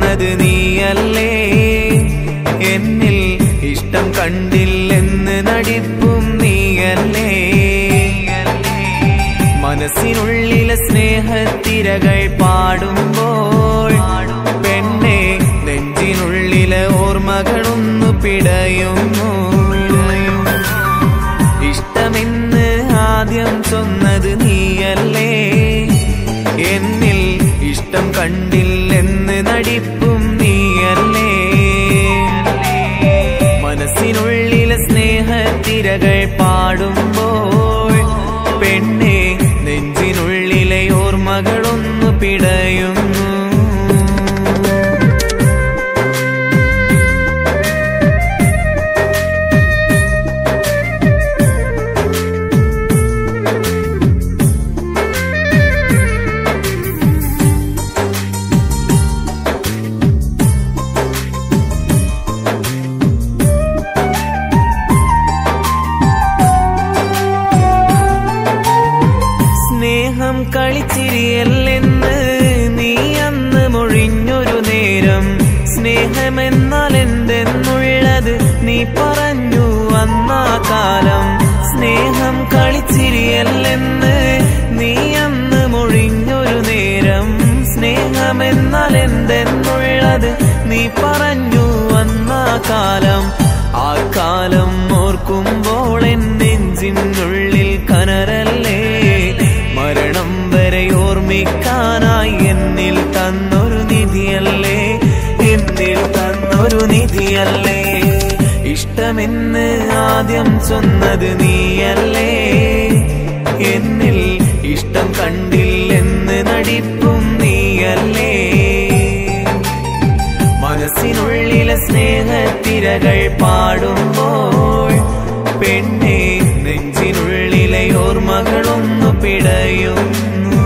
ചൊന്നത് നീയല്ലേ എന്നിൽ ഇഷ്ടം കണ്ടില്ലെന്ന് നടിപ്പും നീയല്ലേ മനസ്സിനുള്ളിലെ സ്നേഹത്തിരകൾ പാടുമ്പോൾ പെണ്ണെ നെഞ്ചിനുള്ളിലെ ഓർമ്മകളൊന്നു പിടയുന്നു ഇഷ്ടമെന്ന് ആദ്യം ചൊന്നത് നീയല്ലേ എന്നിൽ ഇഷ്ടം കണ്ടില്ലെന്ന് നടിപ്പും നീയല്ലേ മനസ്സിനുള്ളിലെ സ്നേഹത്തിരകൾ പാടുമ്പോൾ പെണ്ണെ നെഞ്ചിനുള്ളിലെ ഓർമ്മകളൊന്നു പിടയുന്നു കളിച്ചിരിയല്ലെന്ന് നീ അന്ന് മൊഴിഞ്ഞൊരു നേരം സ്നേഹമെന്നാൽ എന്തെന്നുള്ളത് നീ പറഞ്ഞു അന്നാ കാലം സ്നേഹം കളിച്ചിരിയല്ലെന്ന് നീ അന്ന് മൊഴിഞ്ഞൊരു നേരം സ്നേഹമെന്നാൽ എന്തെന്നുള്ളത് നീ പറഞ്ഞു അന്നാ കാലം ആ കാലം ഓർക്കുമ്പോൾ എൻ നെഞ്ചിനുള്ളിൽ കനരല്ലേ മരണം വരെ ഓർമ്മിക്കാനായി എന്നിൽ തന്നൊരു നിധിയല്ലേ എന്നിൽ തന്നൊരു നിധിയല്ലേ ഇഷ്ടമെന്ന് ആദ്യം ചൊന്നത് നീയല്ലേ എന്നിൽ ഇഷ്ടം കണ്ടില്ലെന്ന് നടിപ്പും നീയല്ലേ മനസ്സിനുള്ളിലെ സ്നേഹത്തിരകൾ പാടുമ്പോൾ പെണ്ണെ നെഞ്ചിനുള്ളിലെ ഓർമ്മകളൊന്നു പിടയുന്നു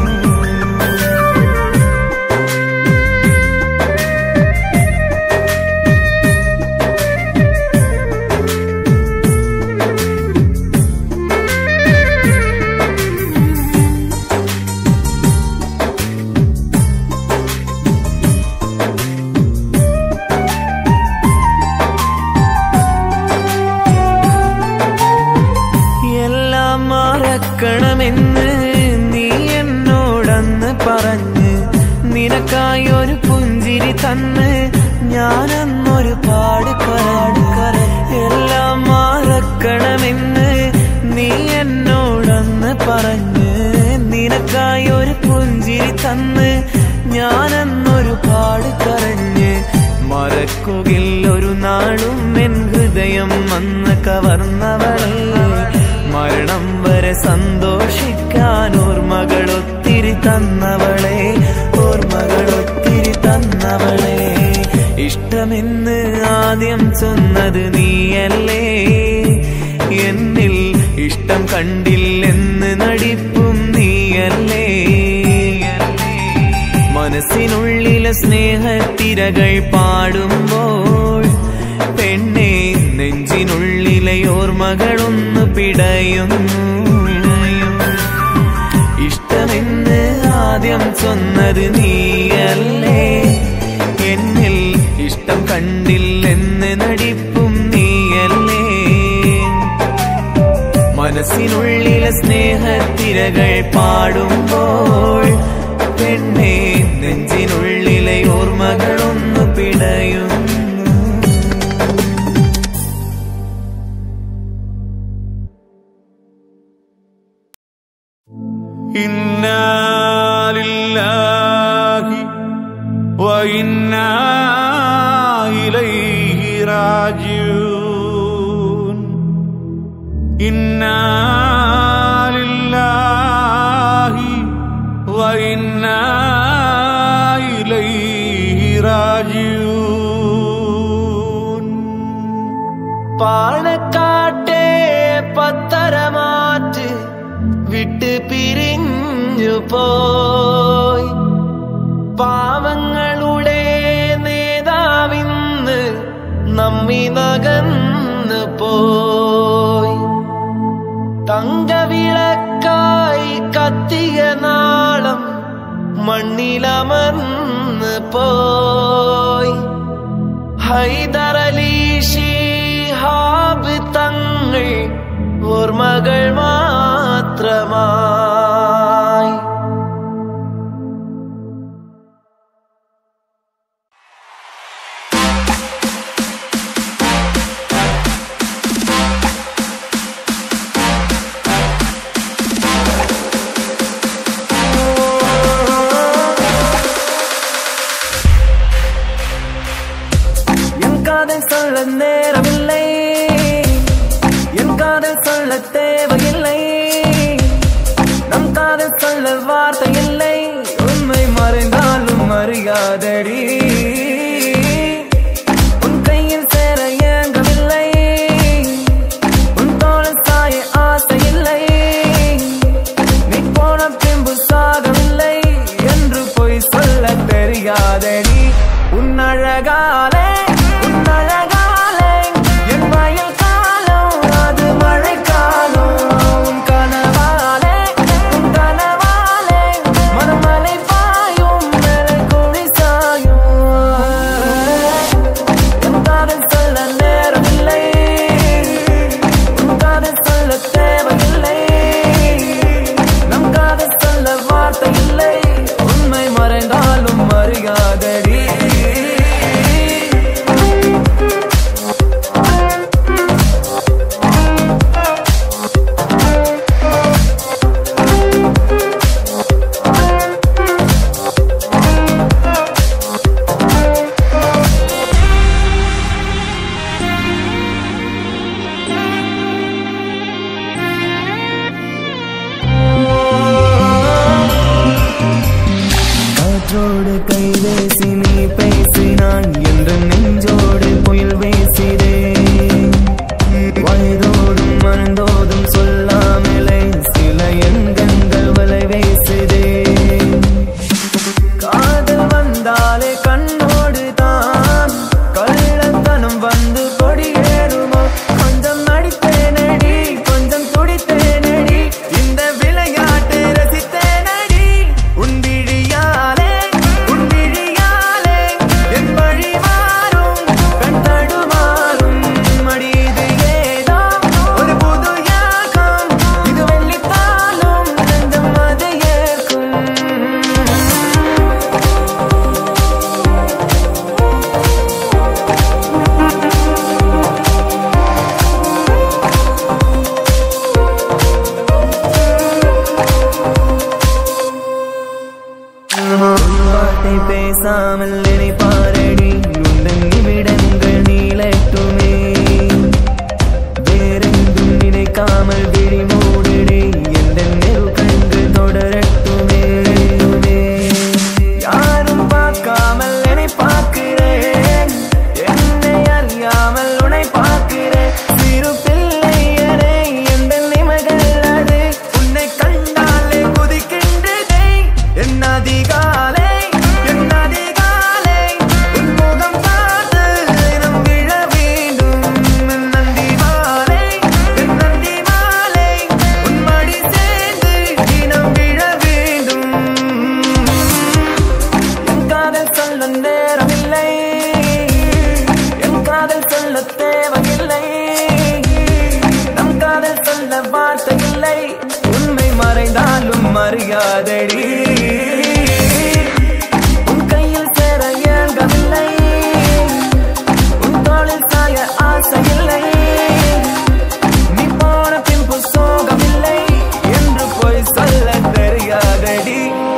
മറക്കണമെന്ന് നീ എന്നോടന്ന് പറഞ്ഞ് നിനക്കായൊരു പുഞ്ചിരി തന്ന് ഞാനന്നൊരു പാട് എല്ലാം മറക്കണമെന്ന് നീ എന്നോടന്ന് പറഞ്ഞ് നിനക്കായൊരു പുഞ്ചിരി തന്ന് ഞാനന്നൊരു പാട് കരഞ്ഞ് മറക്കുകിൽ ഒരു നാളും എൻ ഹൃദയം അന്ന് കവർന്നവളെ മരണം വരെ സന്തോഷിക്കാൻ ഓർമ്മകളൊത്തിരി തന്നവളെ ഓർമ്മകളൊത്തിരി തന്നവളെ ഇഷ്ടമെന്ന് ആദ്യം ചൊന്നത് നീയല്ലേ എന്നിൽ ഇഷ്ടം കണ്ടില്ലെന്ന് നടിപ്പും നീയല്ലേ മനസ്സിനുള്ളിലെ സ്നേഹത്തിരകൾ പാടുമ്പോൾ പെണ്ണെ നെഞ്ചിനുള്ളിലെ ഓർമ്മകളൊന്നു പിടയുന്നു ഇഷ്ടമെന്ന് ആദ്യം ചൊന്നത് നീയല്ലേ എന്നിൽ ഇഷ്ടം കണ്ടില്ലെന്ന് നടിപ്പും നീയല്ലേ മനസ്സിനുള്ളിലെ സ്നേഹത്തിരകൾ പാടുമ്പോൾ പെണ്ണെ നെഞ്ചിനുള്ളിലെ ഓർമ്മകളൊന്നു പിടയുന്നു ഇന്നാ ലില്ലാഹി വ ഇന്നാ ഇലൈഹി റാജിഊൻ ഇന്നാ ലില്ലാഹി വ ഇന്നാ ഇലൈഹി റാജിഊൻ പാണക്കാട്ടെ പത്തരമാറ്റ് വിട്ട് പിരിഞ്ഞു പോയി പാവങ്ങളുടെ നേതാവിന്ന് നമ്മി നകന്നു പോയി തങ്കവിളക്കായി കത്തിയ നാളം മണ്ണിലമർന്ന് പോയി ഹൈദരലി ശിഹാബ് തങ്ങൾ ഓർമ്മകൾ മാത്രമായി. சொல்ல நேரமில்லை, என் காதல் சொல்ல தேவையில்லை, நம் காதல் சொல்ல வார்த்தை இல்லை, உண்மை மறைந்தாலும் மறியாதடி. உன் கையில் சேர ஏங்கவில்லை, உன் தோளில் சாய ஆசை இல்லை, நீ போன பின்பு சாகவில்லை என்று பொய் சொல்ல தெரியாதடி. உன் அழகாலே என் வயல் காலம் அது மழை காலம். உன் கனவாலே மனமலை பாயும் மேலே குழி சாயும். என் காதல் சொல்ல நேரமில்லை, உன் காதல் சொல்ல தேவையில்லை, நம் காதல் சொல்ல வார்த்தை இல்லை, உண்மை மறைந்தாலும் மறியாதடி. காற்றோடு கை பேசி நீ பேசினான் என்று நெஞ்சோடு புயல் பேசினேன். வயதோடும் மறந்தோதும் சொல்லாமலே சில எண்ணங்கள் வலை வீசுதேன். காதல் வந்தாலே கண்ணோடு தான் கள்ளத்தனம் வந்து கொடியேறுமோ. கொஞ்சம் நடித்தேனடி, கொஞ்சம் துடித்தேனடி, இந்த விளையாட்டு ரசித்தேனடி. உன் விழியாலே என் வழி மாறும், கண் தடுமாறும் மடி. இது ஏதோ ஒரு புது யாகம், இது வெள்ளித்தாலும் நெஞ்சம் அது ஏற்கும். வார்த்தை பேசாமல் என்னை பாரடி, உந்தன் நிமிடங்கள் நீளட்டுமே. வேறெங்கும் நினைக்காமல் விழி மூடிடி, எந்த நெரு கண்கள் தொடரட்டுமே. யாரும் பார்க்காமல் என்னை பார்க்கிறேன், என்னை அறியாமல் உன்னை பார்க்கிறேன். சிறு பிள்ளை எனை எந்த நிமைகள் அது, உன்னை கண்டாலே குதிக்கின்றதே. என் அதிகாலை உன் முகம் பார்த்து தினம் விழ வேண்டும். என் நந்தி மாலை உன் மடி சேர்ந்து தினம் விழ வேண்டும். என் காதல் சொல்ல நேரமில்லை, என் காதல் சொல்ல தேவையில்லை, நம் காதல் சொல்ல வார்த்தை இல்லை, உண்மை மறைந்தாலும் மறியாதடி. உன் கையில் சேர ஏங்கவில்லை, உன் தோளில் சாய ஆசை இல்லை, நீ போன பின்பு சோகமில்லை என்று போய் சொல்ல தெரியாதடி.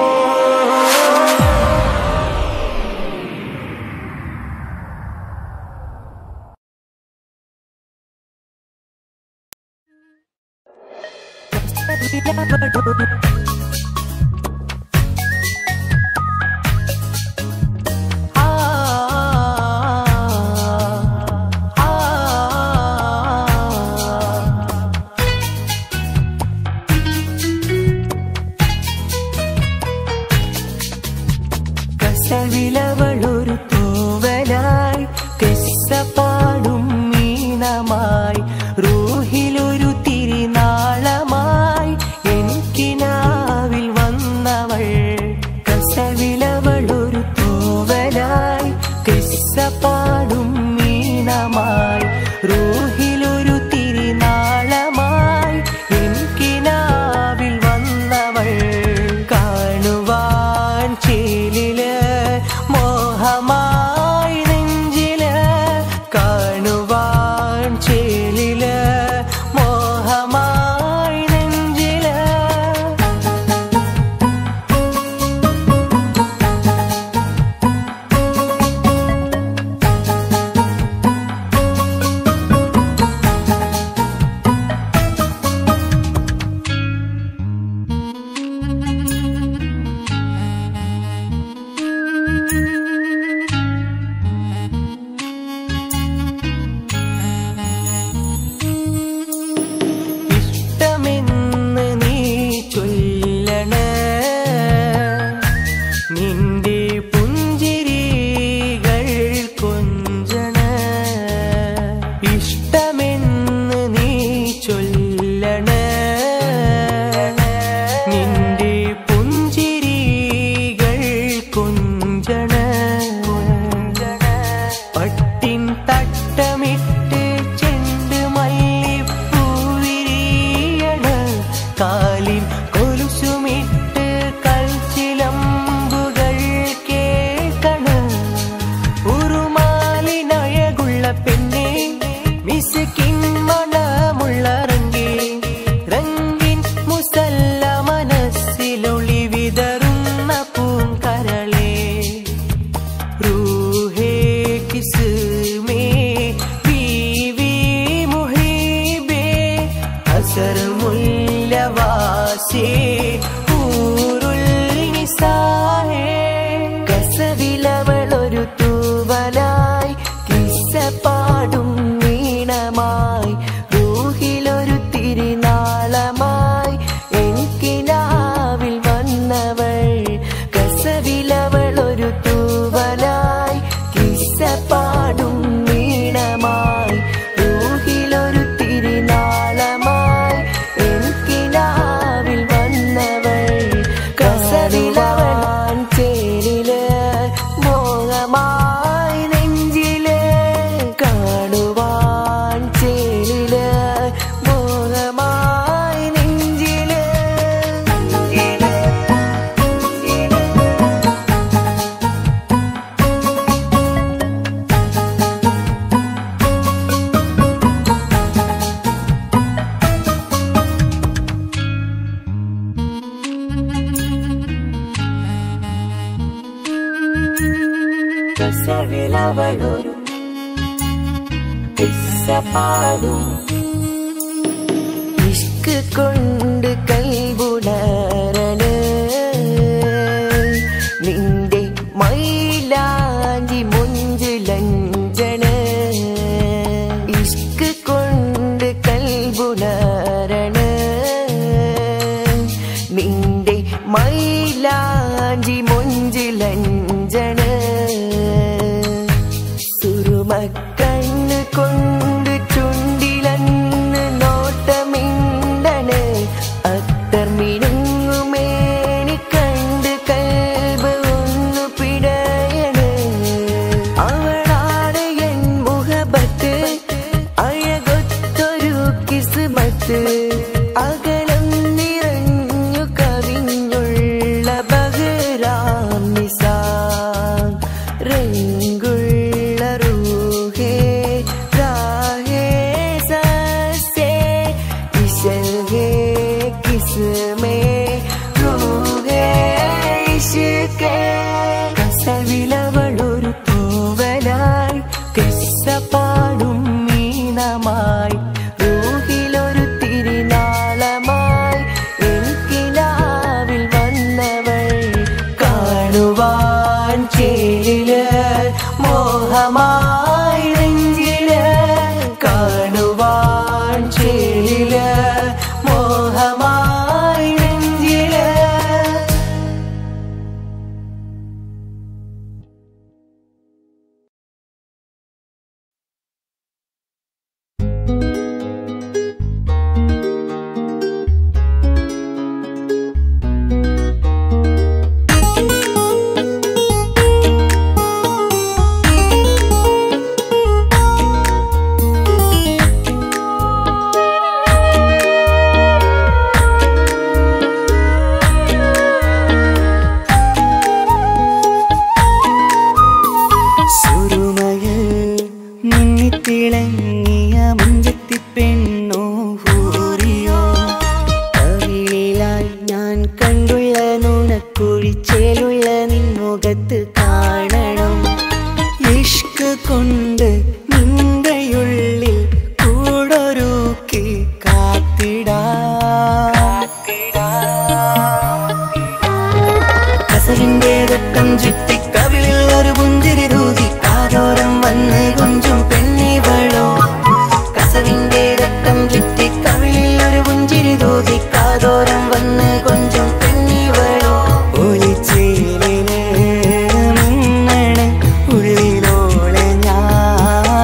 കസവിലവളൊരു തൂവലായി, കെസ്സപ്പാടും മീനമായി, റൂഹിലൊരു തിരിനാളമായി, എനിക്കിനാവിൽ വന്നവൾ. കസവിലവളൊരു തൂവലായി, കെസ്സപ്പാടും പട്ടിൻ തട്ടമിട്ട് ചെണ്ട് മല്ലിപ്പൂവിരിയണ കാലിൽ കൊലുസുമിട്ട് കൽച്ചിലമ്പുകൾ കേൾക്കണ ഉറുമാലിനഴകുള്ള പെണ്ണെ മിസ്കിൻ മണമുള്ള രംഗിൻ മുസല്ല മനസ്സിലൊളി വിതറുന്ന പൂങ്കരളെ റൂഹേ കിസ്മേ ബീവി മുഹീബേ അസർ മുല്ലവാസി ഊറുൽ നിസാഹേ കസവിലവളൊരു തൂവലായി കിസ്സ പാടും വീണമായി റൂഹിലൊരു തിരുനാളമായി എനിക്കിനാവിൽ വന്നവൾ കസവിലവളൊരു തൂവലായി കിസ്സ പാടും വീണമായി റൂഹിലൊരു തിരുനാളമായി എനിക്കിനാവിൽ വന്നവൾ കസവിലവൾ ചേരില് മോഹമായി നെഞ്ചില് കാണുവാൻ ചേരില് മോഹമായി നെഞ്ചില് കസവിലവളൊരു കിസ്സ പാടും ഇഷ്ക് കൊണ്ട് കൽബുണരണ നിന്റെ മൈലാഞ്ചി മുഞ്ചുലഞ്ചന ഇഷ്ക് കൊണ്ട് കൽബുണരണ നിന്റെ മൈലാഞ്ചി മുഞ്ചുലഞ്ചന സുറുമക്കണ്ണ് കൊണ്ട് ചുണ്ടിലന്ന് നോട്ടമിണ്ടണ് അത്തർ മിനുങ്ങുമേനി കണ്ട് കൽബ് ഒന്നു പിടയണ് അവളാണ് എൻ മുഹബത്ത് അഴകൊത്തൊരു കിസ്മത്ത് അകലം നിറഞ്ഞു കവിഞ്ഞുള്ള ബഹ്റാം നിസാം രംഗുള്ള റൂഹേ രാഹേ സസ്സേ ഇശൽഹേ കിസ്മേ റൂഹേ ഇഷ്കേ കസവിലവളൊരു തൂവലായി കിസ്സ പാടും മീനമായി റൂഹിലൊരു തിരുനാളമായി എനിക്കിനാവിൽ വന്നവൾ കാണുവാൻ ചേരില് മോഹമായി നെഞ്ചില് കാണുവാൻ ചേരില് മോഹമായി നെഞ്ചില് തിളങ്ങിയ മുഞ്ചത്തി പെണ്ണോ ഹൂറിയോ കവിളിലായി ഞാൻ കണ്ടുള്ള നുണക്കുഴിച്ചേലുള്ള നിൻമുഖത്ത് കാണണം ഇഷ്ക് കൊണ്ട് നിന്റെയുള്ളിൽ കൂടൊരുക്കി കാത്തിടാ കസവിന്റെ വെട്ടം ചുറ്റി കവിളിൽ ഒരു പുഞ്ചിരി തൂകി കാതോരം വന്ന് കൊഞ്ചും പെണ്ണിവളോ കസവിന്റെ രക്തം ചുറ്റി കവിളിൽ ഒരു പുഞ്ചിരി തൂകി കാതോരം വന്ന് കൊഞ്ചും പെണ്ണിവളോ ഒലിച്ചേലിന് മിന്നണ് ഉള്ളിലോളെ ഞാൻ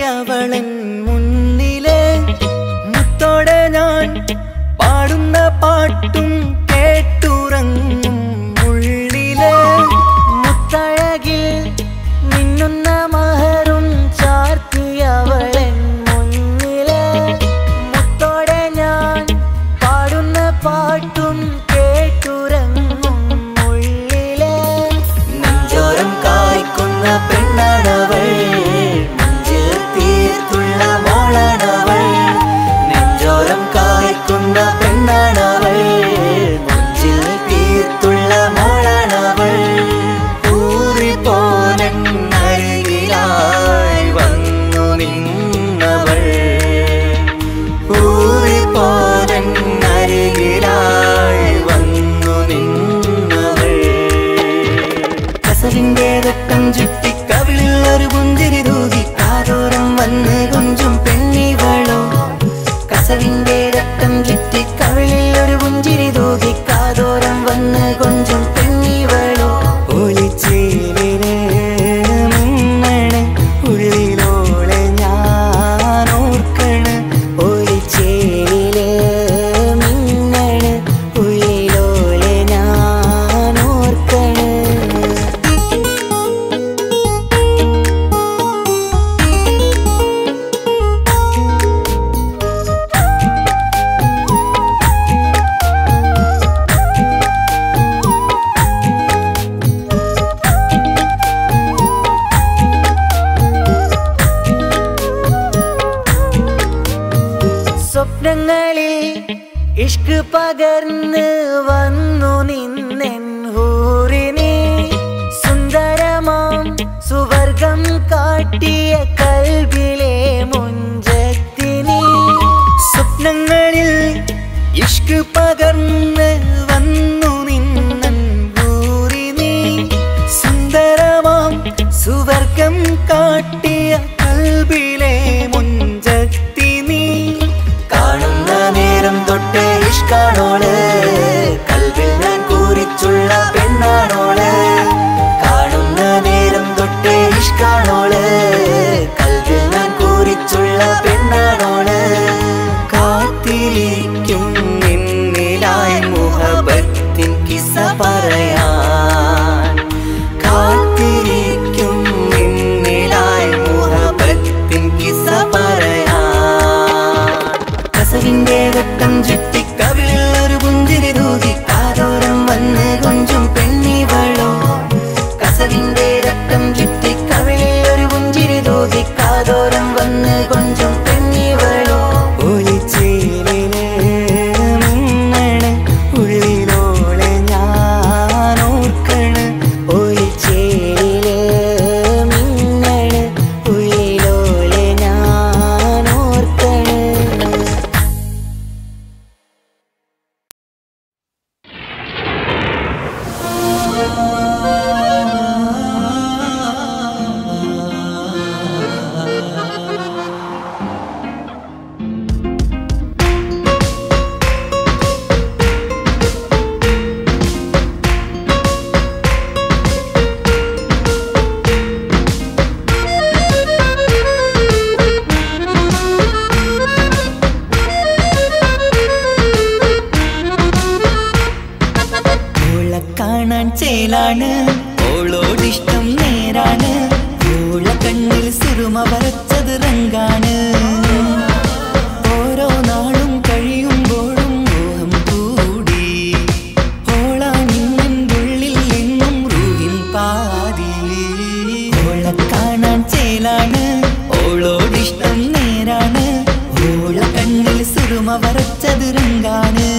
അവളൻ മുന്നിലെ മുത്തോടെ ഞാൻ പാടുന്ന പാട്ടും കേട്ടുറങ്ങും ഉള്ളിലെ മുത്തഴകിൽ മിന്നുന്ന മഹറും ചാർത്തിയവളൻ മുന്നിലെ മുത്തോടെ ഞാൻ പാടുന്ന പാട്ടും കേട്ടുറങ്ങും ഉള്ളിലെ നെഞ്ചോരം കായ്ക്കുന്ന പെണ്ണാണവൾ മഞ്ചിൽ തീർത്തുള്ള മോളാണവൾ നെഞ്ചോരം കായ്ക്കുന്ന പെണ്ണാണവൾ മഞ്ചിൽ തീർത്തുള്ള മോളാണവൾ ഊറിപ്പോലരികിലായി വന്നു നിന്നവൾ ഊറിപ്പോലരികിലായി വന്നു നിന്നവൾ കസവിന്റെ രക്തം ചുറ്റി കവിളിൽ ഒരു പുഞ്ചിരി തൂകി കാതോരം വന്ന് കൊഞ്ചും പെണ്ണിവളോ കസവിന്റെ രക്തം ചുറ്റി കവിളിൽ ഒരു പുഞ്ചിരി തൂകി കാതോരം വന്ന് കൊഞ്ചും പെണ്ണിവളോ ഒളിച്ചേലിന് മിന്നണ് ഉള്ളിലോളെ ഞാൻ ഓർക്കണ് ഒളിച്ചേലില് മിന്നണ് ഉള്ളിലോളെ ഞാൻ ഓർക്കണ് സ്വപ്നങ്ങളിൽ ഇഷ്ക് പകർന്ന് വന്നു നിന്നെൻ ഹൂറിനെ സുന്ദരമാം സുവർഗം കാട്ടിയ കൽബിലെ മുഞ്ചത്തിനെ സ്വപ്നങ്ങളിൽ ഇഷ്ക് പകർന്ന് വന്നു നിന്നെൻ ഹൂറിനെ സുന്ദരമാം സുവർഗം കാട്ടിയ കൽബിലെ മുഞ്ചത്തിനെ കാണുന്ന നേരം തൊട്ട് ഇഷ്കാണോള് കൽവിൽ ഞാൻ കൂറിച്ചുള്ള പെണ്ണാണോള് കാണുന്ന നേരം തൊട്ട് ഇഷ്കാണോള് കൽവിൽ ഞാൻ കൂറിച്ചുള്ള പെണ്ണാണോള് കാത്തിരിക്കും നിന്നിലായി മുഹബത്തിൻ കിസ്സ പറയാൻ കാത്തിരിക്കും നിന്നിലായി മുഹബത്തിൻ കിസ്സ പറയാൻ കസവിന്റെ രക്തം ചുറ്റി കവിളിൽ ഒരു പുഞ്ചിരി തൂകി കാതോരം വന്ന് കൊഞ്ചും പെണ്ണിവളോ കസവിന്റെ രക്തം ചുറ്റി കവിളിൽ ഒരു പുഞ്ചിരി തൂകി കാതോരം വന്ന് കൊഞ്ചും പെണ്ണിവളോ ഒളിച്ചേലിന് മിന്നണ് ഉള്ളിലോളെ ഞാൻ ഓർക്കണ് ഒളിച്ചേലില് മിന്നണ് ഉള്ളിലോളെ ഞാൻ ഓർക്കണ് കാണാൻ ചേലാണ് ഓളോടിഷ്ടം നേരാണ് ഓള കണ്ണിൽ സുറുമ വരച്ചത് റങ്കാണ് ഓരോ നാളും കഴിയുമ്പോഴും മോഹം കൂടി ഓളാണിന്നുള്ളിൽ എന്നും റൂഹിൻ പാതി ഓള കാണാൻ ചേലാണ് ഓളോടിഷ്ടം നേരാണ് ഓള കണ്ണിൽ സുറുമ വരച്ചത് റങ്കാണ്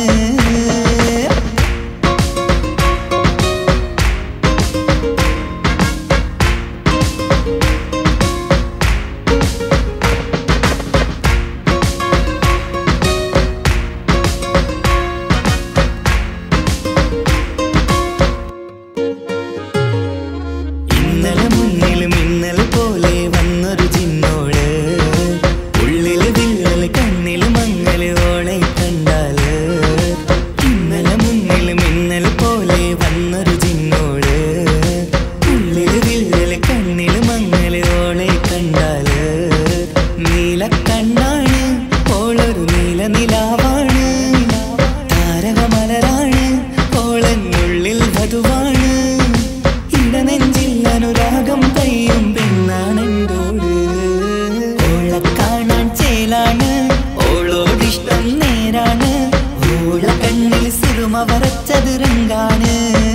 ഓളെ കാണാൻ ചേലാണ് ഓളോടിഷ്ടം നേരാണ് ഓള കണ്ണിൽ സുറുമ വരച്ചത് രംഗാണ്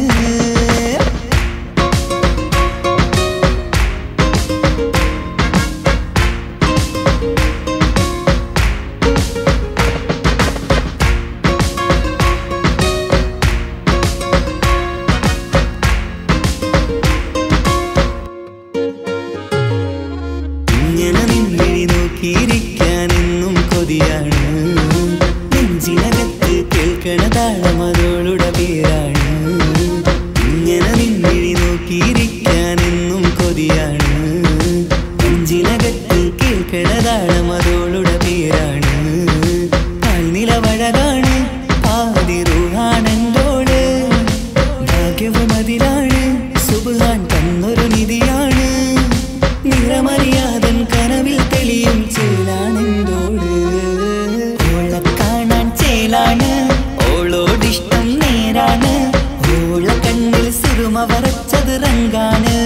ിരിക്കാനെന്നും കൊതിയാണ് നെഞ്ചിനകത്ത് കേൾക്കണ താളമതോളുടെ പേരാണ് ഇങ്ങനെ നിന്നിഴി നോക്കിയിരിക്കാനെന്നും കൊതിയാണ് നെഞ്ചിനകത്ത് കേൾക്കണ താളമതോളുടെ പേരാണ് പാൽനിലവഴകാണ് പാതി റൂഹാണെന്തോട് ഭാഗ്യവും അതിലാണ് സുബ്ഹാൻ തന്നൊരു നിധിയാണ് നിറമറിയാതൻ കനവിൽ തെളിയും ചേലാണെന്തോട് ഓളെ കാണാൻ ചേലാണ് ഓളോടിഷ്ടം നേരാണ് ഓള കണ്ണിൽ സുറുമ വരച്ചത് രംഗാണ്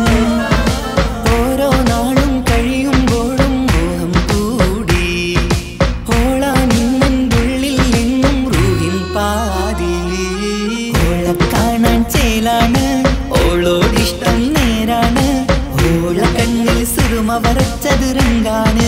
ഓരോ നാളും കഴിയുമ്പോഴും മോഹം കൂടി ഓളാനിന്നുള്ളിൽ നിന്നും റൂഹിൻ പാതി ഓളെ കാണാൻ ചേലാണ് ഓളോടിഷ്ടം നേരാണ് ഓള കണ്ണിൽ സുറുമ വരച്ചത് രംഗാണ്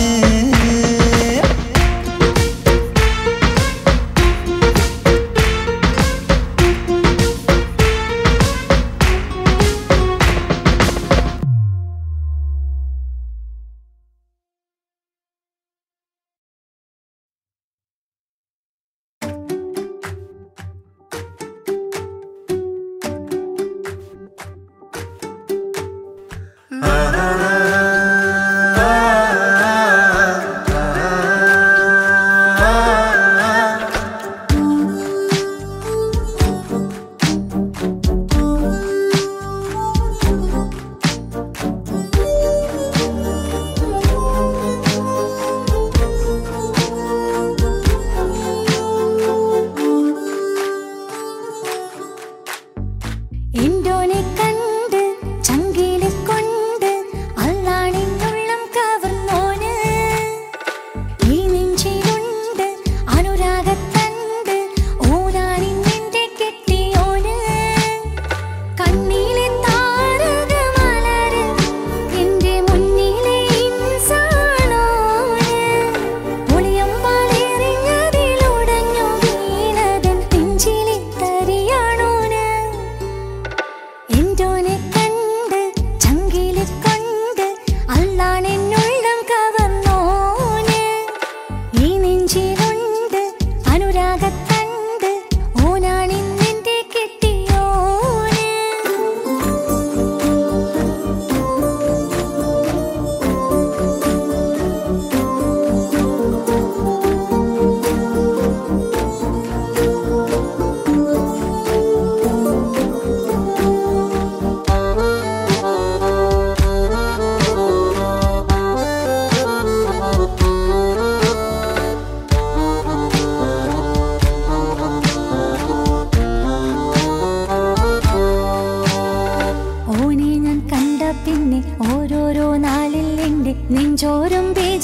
നെഞ്ചോരം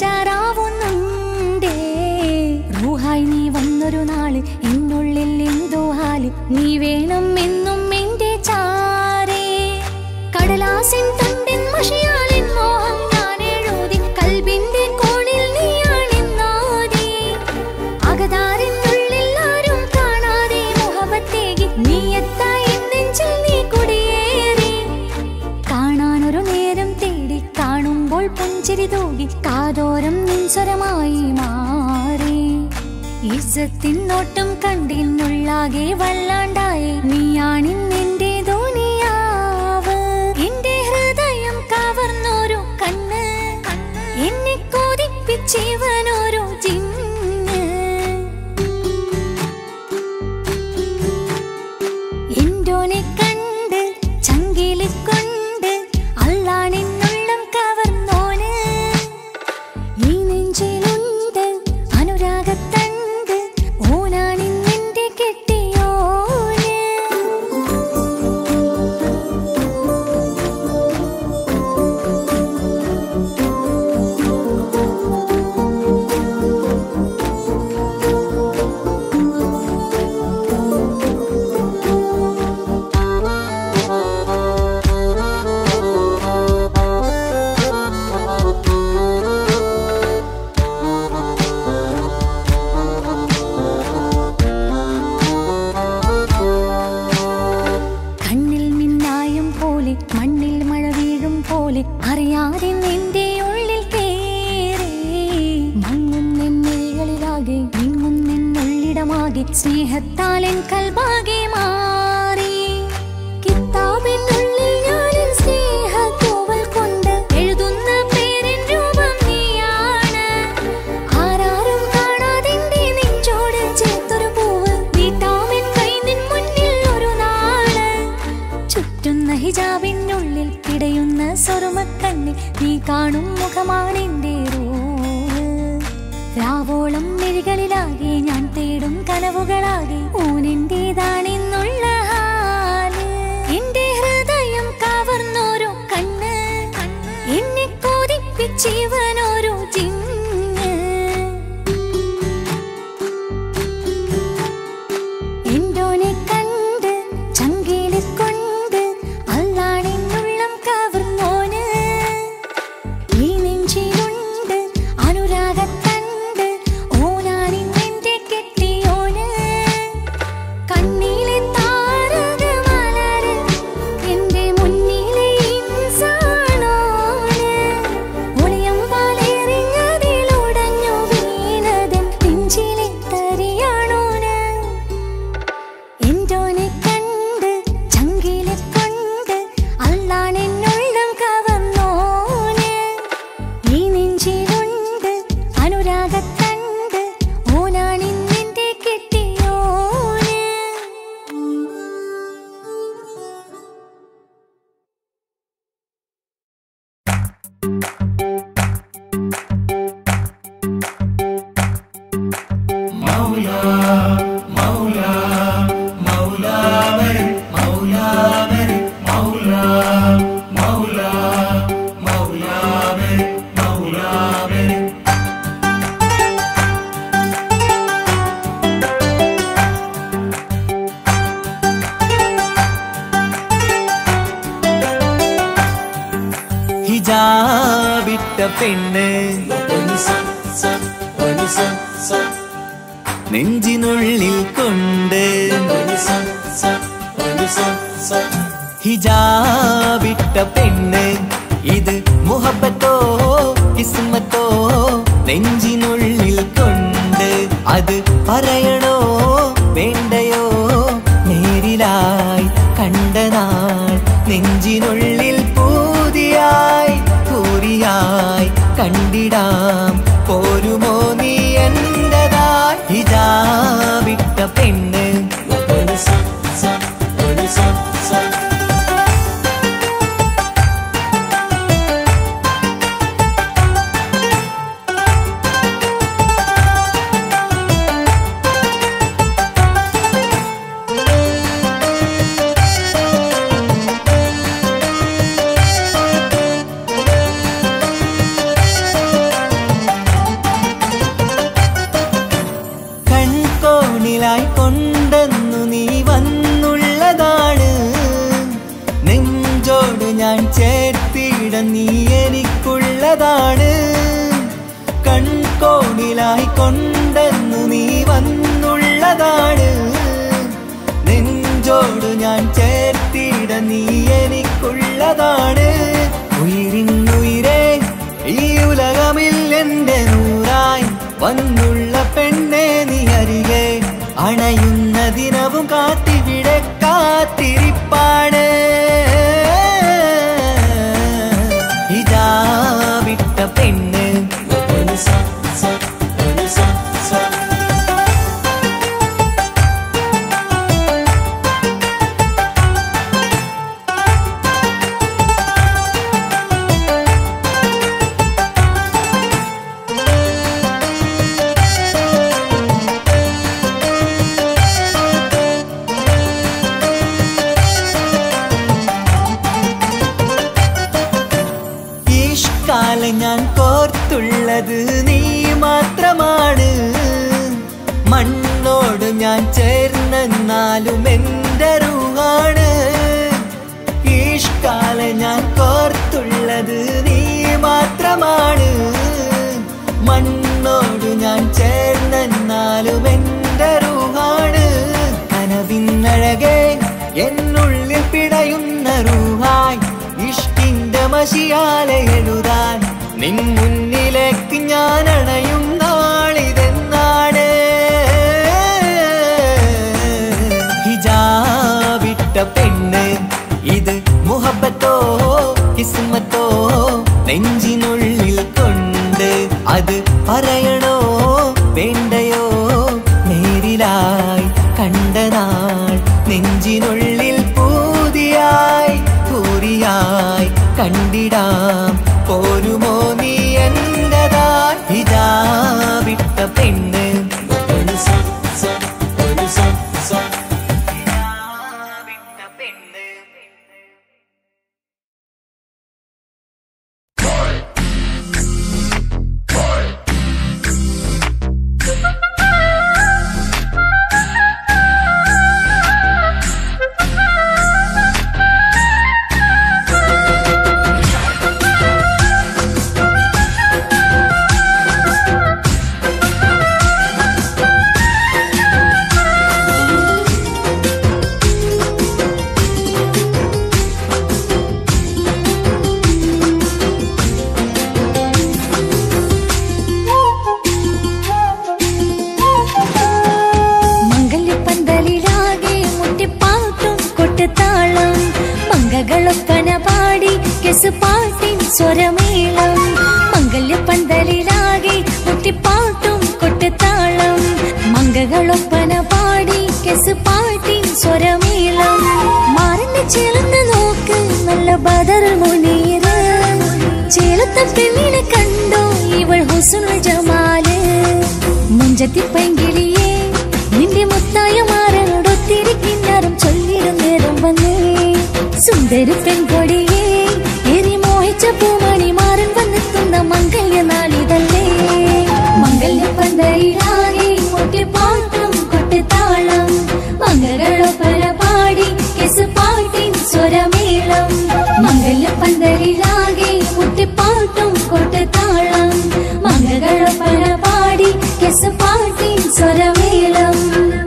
ബേജാറാവുന്നുണ്ടേ റൂഹായി നീ വന്നൊരു നാള് എന്നുള്ളിൽ എന്തോ ഹാല് നീ വേണം എന്നും എന്റെ ചാരേ കടലാസിൻ തണ്ടിൻ മഷിയാലിൻ മോഹം ഞാൻ എഴുതി കൽബിന്റെ കോണിൽ നീയാണെന്നാതി അകതാരിൻ ഉള്ളിൽ ആരും കാണാതെ മുഹബത്തേകി നീ എത്തായി നെഞ്ചിൽ നീ കുടിയേറി കാണാനൊരു നേരം തേടി കാണുമ്പോൾ പുഞ്ചിരി തൂകി കാതോരം നിൻസ്വരമായി മാറി ഇസ്സത്തിൻ നോട്ടം കണ്ടിന്നുള്ളാകെ വല്ലാണ്ടായി നീയാണിന്നെന്റെ ദുനിയാവ് എന്റെ ഹൃദയം കവർന്നൊരു കണ്ണ് എന്നെ കൊതിപ്പിച്ചിവനൊരു ജിന്ന് എന്തോനെ കണ്ട് ചങ്കില് കൊണ്ട് അള്ളാണെന്നുള്ളം കവർന്നോന് ഈ നെഞ്ചിലുണ്ട് അനുരാഗത്തണ്ട് ഓനാണിന്നെന്റെ കെട്ടിയോന് സ്നേഹത്താലെൻ കൽബാകെ മാറി. കിതാബിനുള്ളിൽ ഞാനെൻ സ്നേഹത്തൂവൽ കൊണ്ട് എഴുതുന്ന പേരിൻ രൂപം നീയാണ്. ആരാരും കാണാതെന്റെ നെഞ്ചോട് ചേർത്തൊരു പൂവ് നീട്ടാമെൻ കൈ നിൻ മുന്നിൽ ഒരു നാള്. ചുറ്റുന്ന ഹിജാബിനുള്ളിൽ പിടയുന്ന സ്വർമ്മക്കണ്ണിൽ നീ കാണും മുഖമാണെന്റെ രാവോളം മിഴികളിലാകെ ഞാൻ തേടും കനവുകളാകെ ഊനെന്റേതാണെന്നുള്ള ഹാല്. എന്റെ ഹൃദയം കവർന്നോരോ കണ്ണ്, എന്നെ കൊതിപ്പിച്ചിവനോരോ ജിന്ന്. എന്തോനെ കണ്ട് ചങ്കില് കൊണ്ട് അല്ലാണെന്നുള്ളം കവർന്നോന്. ഈ നെഞ്ചിലുണ്ട് അനുരാഗത്തെ ഹിജാബിട്ട പെണ്ണ് നെഞ്ചിനുള്ളിൽ കൊണ്ട് ഹിജാബിട്ട പെണ്ണ് ഇത് മുഹബത്തോ കിസ്മത്തോ നെഞ്ചിനുള്ളിൽ കൊണ്ട് അത് പറയണോ വേണ്ടയോ നേരിലായി കണ്ട നാൾ നെഞ്ചിനുള്ളിൽ പൂതിയായി പൂരിയായി കണ്ടിടാം പോരുമോ നീ എന്റതായി ഹിജാബിട്ട പെണ്ണ് കൊണ്ടെന്നു നീ വന്നുള്ളതാണ് നെഞ്ചോട് ഞാൻ ചേർത്തിട നീ എനിക്കുള്ളതാണ് കൺകോണിലായി കൊണ്ടെന്നു നീ വന്നുള്ളതാണ് നെഞ്ചോട് ഞാൻ ചേർത്തിട നീ എനിക്കുള്ളതാണ് ഉയിരിന്നുയിരേ ഈ ഉലകമിൽ എന്റെ നൂറായി വന്നുള്ള പെണ്ണെ നീ അരികെ അണയുന്ന ദിനവും കാത്തിവിടെ കാത്തിരിപ്പാണ് ഹിജാബിട്ട പെണ്ണ് ഞാൻ കോർത്തുള്ളത് നീ മാത്രമാണ് മണ്ണോട് ഞാൻ ചേർന്നെന്നാലും എന്റെ റൂഹാണ് ഈഷ്കാല ഞാൻ കോർത്തുള്ളത് നീ മാത്രമാണ് മണ്ണോട് ഞാൻ ചേർന്നെന്നാലും എന്റെ റൂഹാണ് കനവിന്നഴകെ എന്നുള്ളിൽ പിടയുന്ന റൂഹായി ഇഷ്കിന്റെ മഷിയാലെ എഴുതാൻ നിൻ മുന്നിലേക്ക് ഞാൻ അണയും നാളിതെന്നാണ് അത് പറയണോ വേണ്ടയോ നേരിലായി കണ്ട നാൾ നെഞ്ചിനുള്ളിൽ പൂതിയായി പൂരിയായി കണ്ടിടാം പോരുമോ നീ എന്റതായി ഹിജാബിട്ട പെണ്ണ് സ്വരമേളം മംഗല്യപ്പന്തലിലാകെ മുട്ടിപ്പാട്ടും കൊട്ടുതാളം മംഗകളൊപ്പന പാടി കെസ് പാട്ടിൻ സ്വരമേളം മാറിന്റെ ചേർന്ന് നോക്ക് നല്ല ബദർ മുനീർ ചേലത്ത പെണ്ണിനെ കണ്ടോ ഇവൾ ഹുസ്നുൽ ജമാല് മുഞ്ചത്തി പൈങ്കിളിയെ നിന്റെ മുത്തായ മാറനോടൊത്തിരി കിന്നാരം ചൊല്ലിടും നേരം വന്നേ സുന്ദരി പെൺകൊടിയെ പൂമണി മാറൻ വന്നെത്തുന്ന മംഗല്യ നാളിതല്ലേ മംഗല്യപ്പന്തലിലാകെ മുട്ടിപ്പാട്ടും കൊട്ടുതാളം മംഗളൊപ്പന പാടി കെസ് പാട്ടിൻ സ്വരമേളം മംഗല്യപ്പന്തലിലാകെ മുട്ടിപ്പാട്ടും കൊട്ടുതാളം മംഗളൊപ്പന പാടി കെസ് പാട്ടിൻ സ്വരമേളം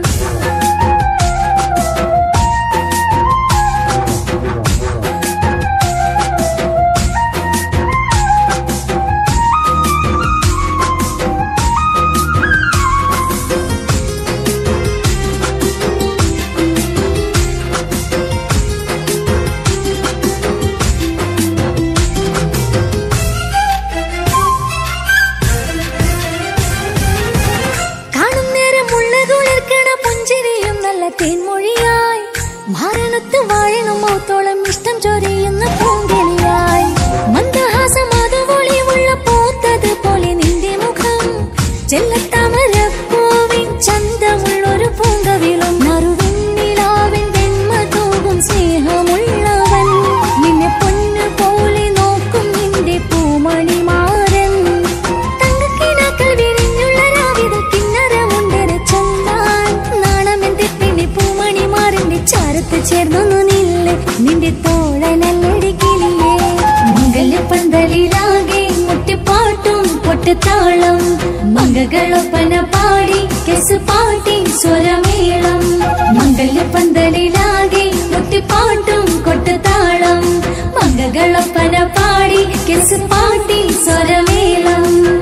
തേൻമൊഴിയായി ഭാരണത്ത് വാഴണമോത്തോളം ഇഷ്ടം ചൊരിയുന്ന പൂങ്കളിയായി മന്ദഹാസമാതവൊളിവുള്ള പോത്തത് പോലെ നിന്റെ മുഖം ചെല്ലത്താമരപ്പൂവിൻ ചന്തമുള്ളൊരു പൂങ്കവിളും നറുവിന്നിലാവിൻ വെണ്മ തൂകും സ്നേഹമുള്ളവൻ നിന്നെ പൊന്നു പോലെ നോക്കും നിന്റെ പൂമണിമാരൻ തങ്കക്കിനാക്കൾ വിരിഞ്ഞുള്ള രാവിലെ കിന്നരമുണ്ടന് ചൊല്ലാൻ നാണമെന്റെ പൂമണിമാരന്റെ ചാരത്ത് ചേർന്നു നില്ലേ നിന്റെ തോളനല്ലടിക്കില്ലേ മംഗല്യപ്പന്തലിലാകെ മുട്ടിപ്പാട്ടും പൊട്ടുതാളം മംഗകളൊപ്പന പാടി കെസ് പാട്ടിൻ സ്വരമേളം മംഗല്യപ്പന്തലിലാകെ മുട്ടിപ്പാട്ടും കൊട്ടുതാളം മംഗകളൊപ്പന പാടി കെസ് പാട്ടിൻ സ്വരമേളം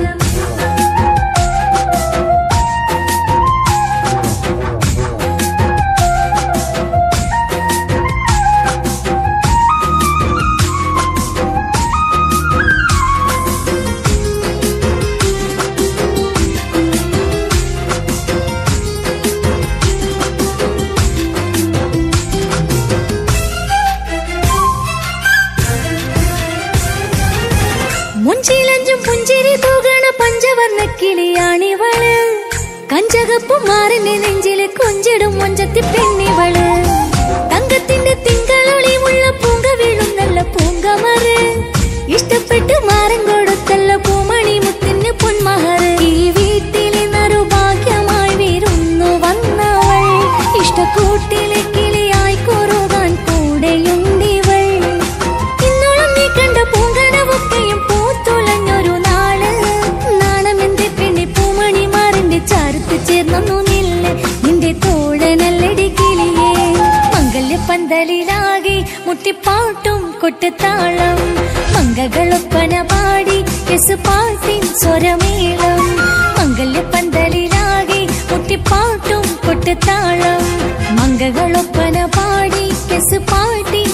മുഞ്ചിലഞ്ചും പുഞ്ചിരി തൂകണ പഞ്ചവർണ്ണ കിളിയാണിവള് കഞ്ചകപ്പും മാറിന്റെ നെഞ്ചില് കൊഞ്ചിടും മൊഞ്ചത്തി പെണ്ണിവള് തങ്കത്തിന്റെ തിങ്കളൊളിമുള്ള പൂങ്ക വീഴും നല്ല പൂങ്കമറ് ഇഷ്ടപ്പെട്ട് മാറൻ കൊടുത്തല്ല പൂമണി മുത്തിന് പൊന്മഹറ് ഈ വീട്ടിലെ നറുഭാഗ്യമായി വീരുന്നു വന്നവൾ ഇഷ്ടക്കൂട്ടിലെ കിളിയായി കൊറുകാൻ കൂടെയുണ്ടിവൾ ഇന്നോളം നീ കണ്ട പൂങ്കനവൊക്കെയും പൂത്തുളഞ്ഞൊരു നാള് നാണമെന്റെ പെണ്ണി പൂമണി മാറിന്റെ ചാരത്ത് ചേർന്നു നില്ലേ നിന്റെ തോഴനല്ലടി കിളിയേ മംഗല്യപ്പന്തലിലാകെ മുട്ടിപ്പാട്ടും കൊട്ടുതാളം മംഗകളൊപ്പന പാടി കെസ് പാട്ടിൻ സ്വരമേളം മംഗല്യപ്പന്തലിലാകെ മുട്ടിപ്പാട്ടും കൊട്ടുതാളം മംഗകളൊപ്പന പാടി കെസ് പാട്ടിൻ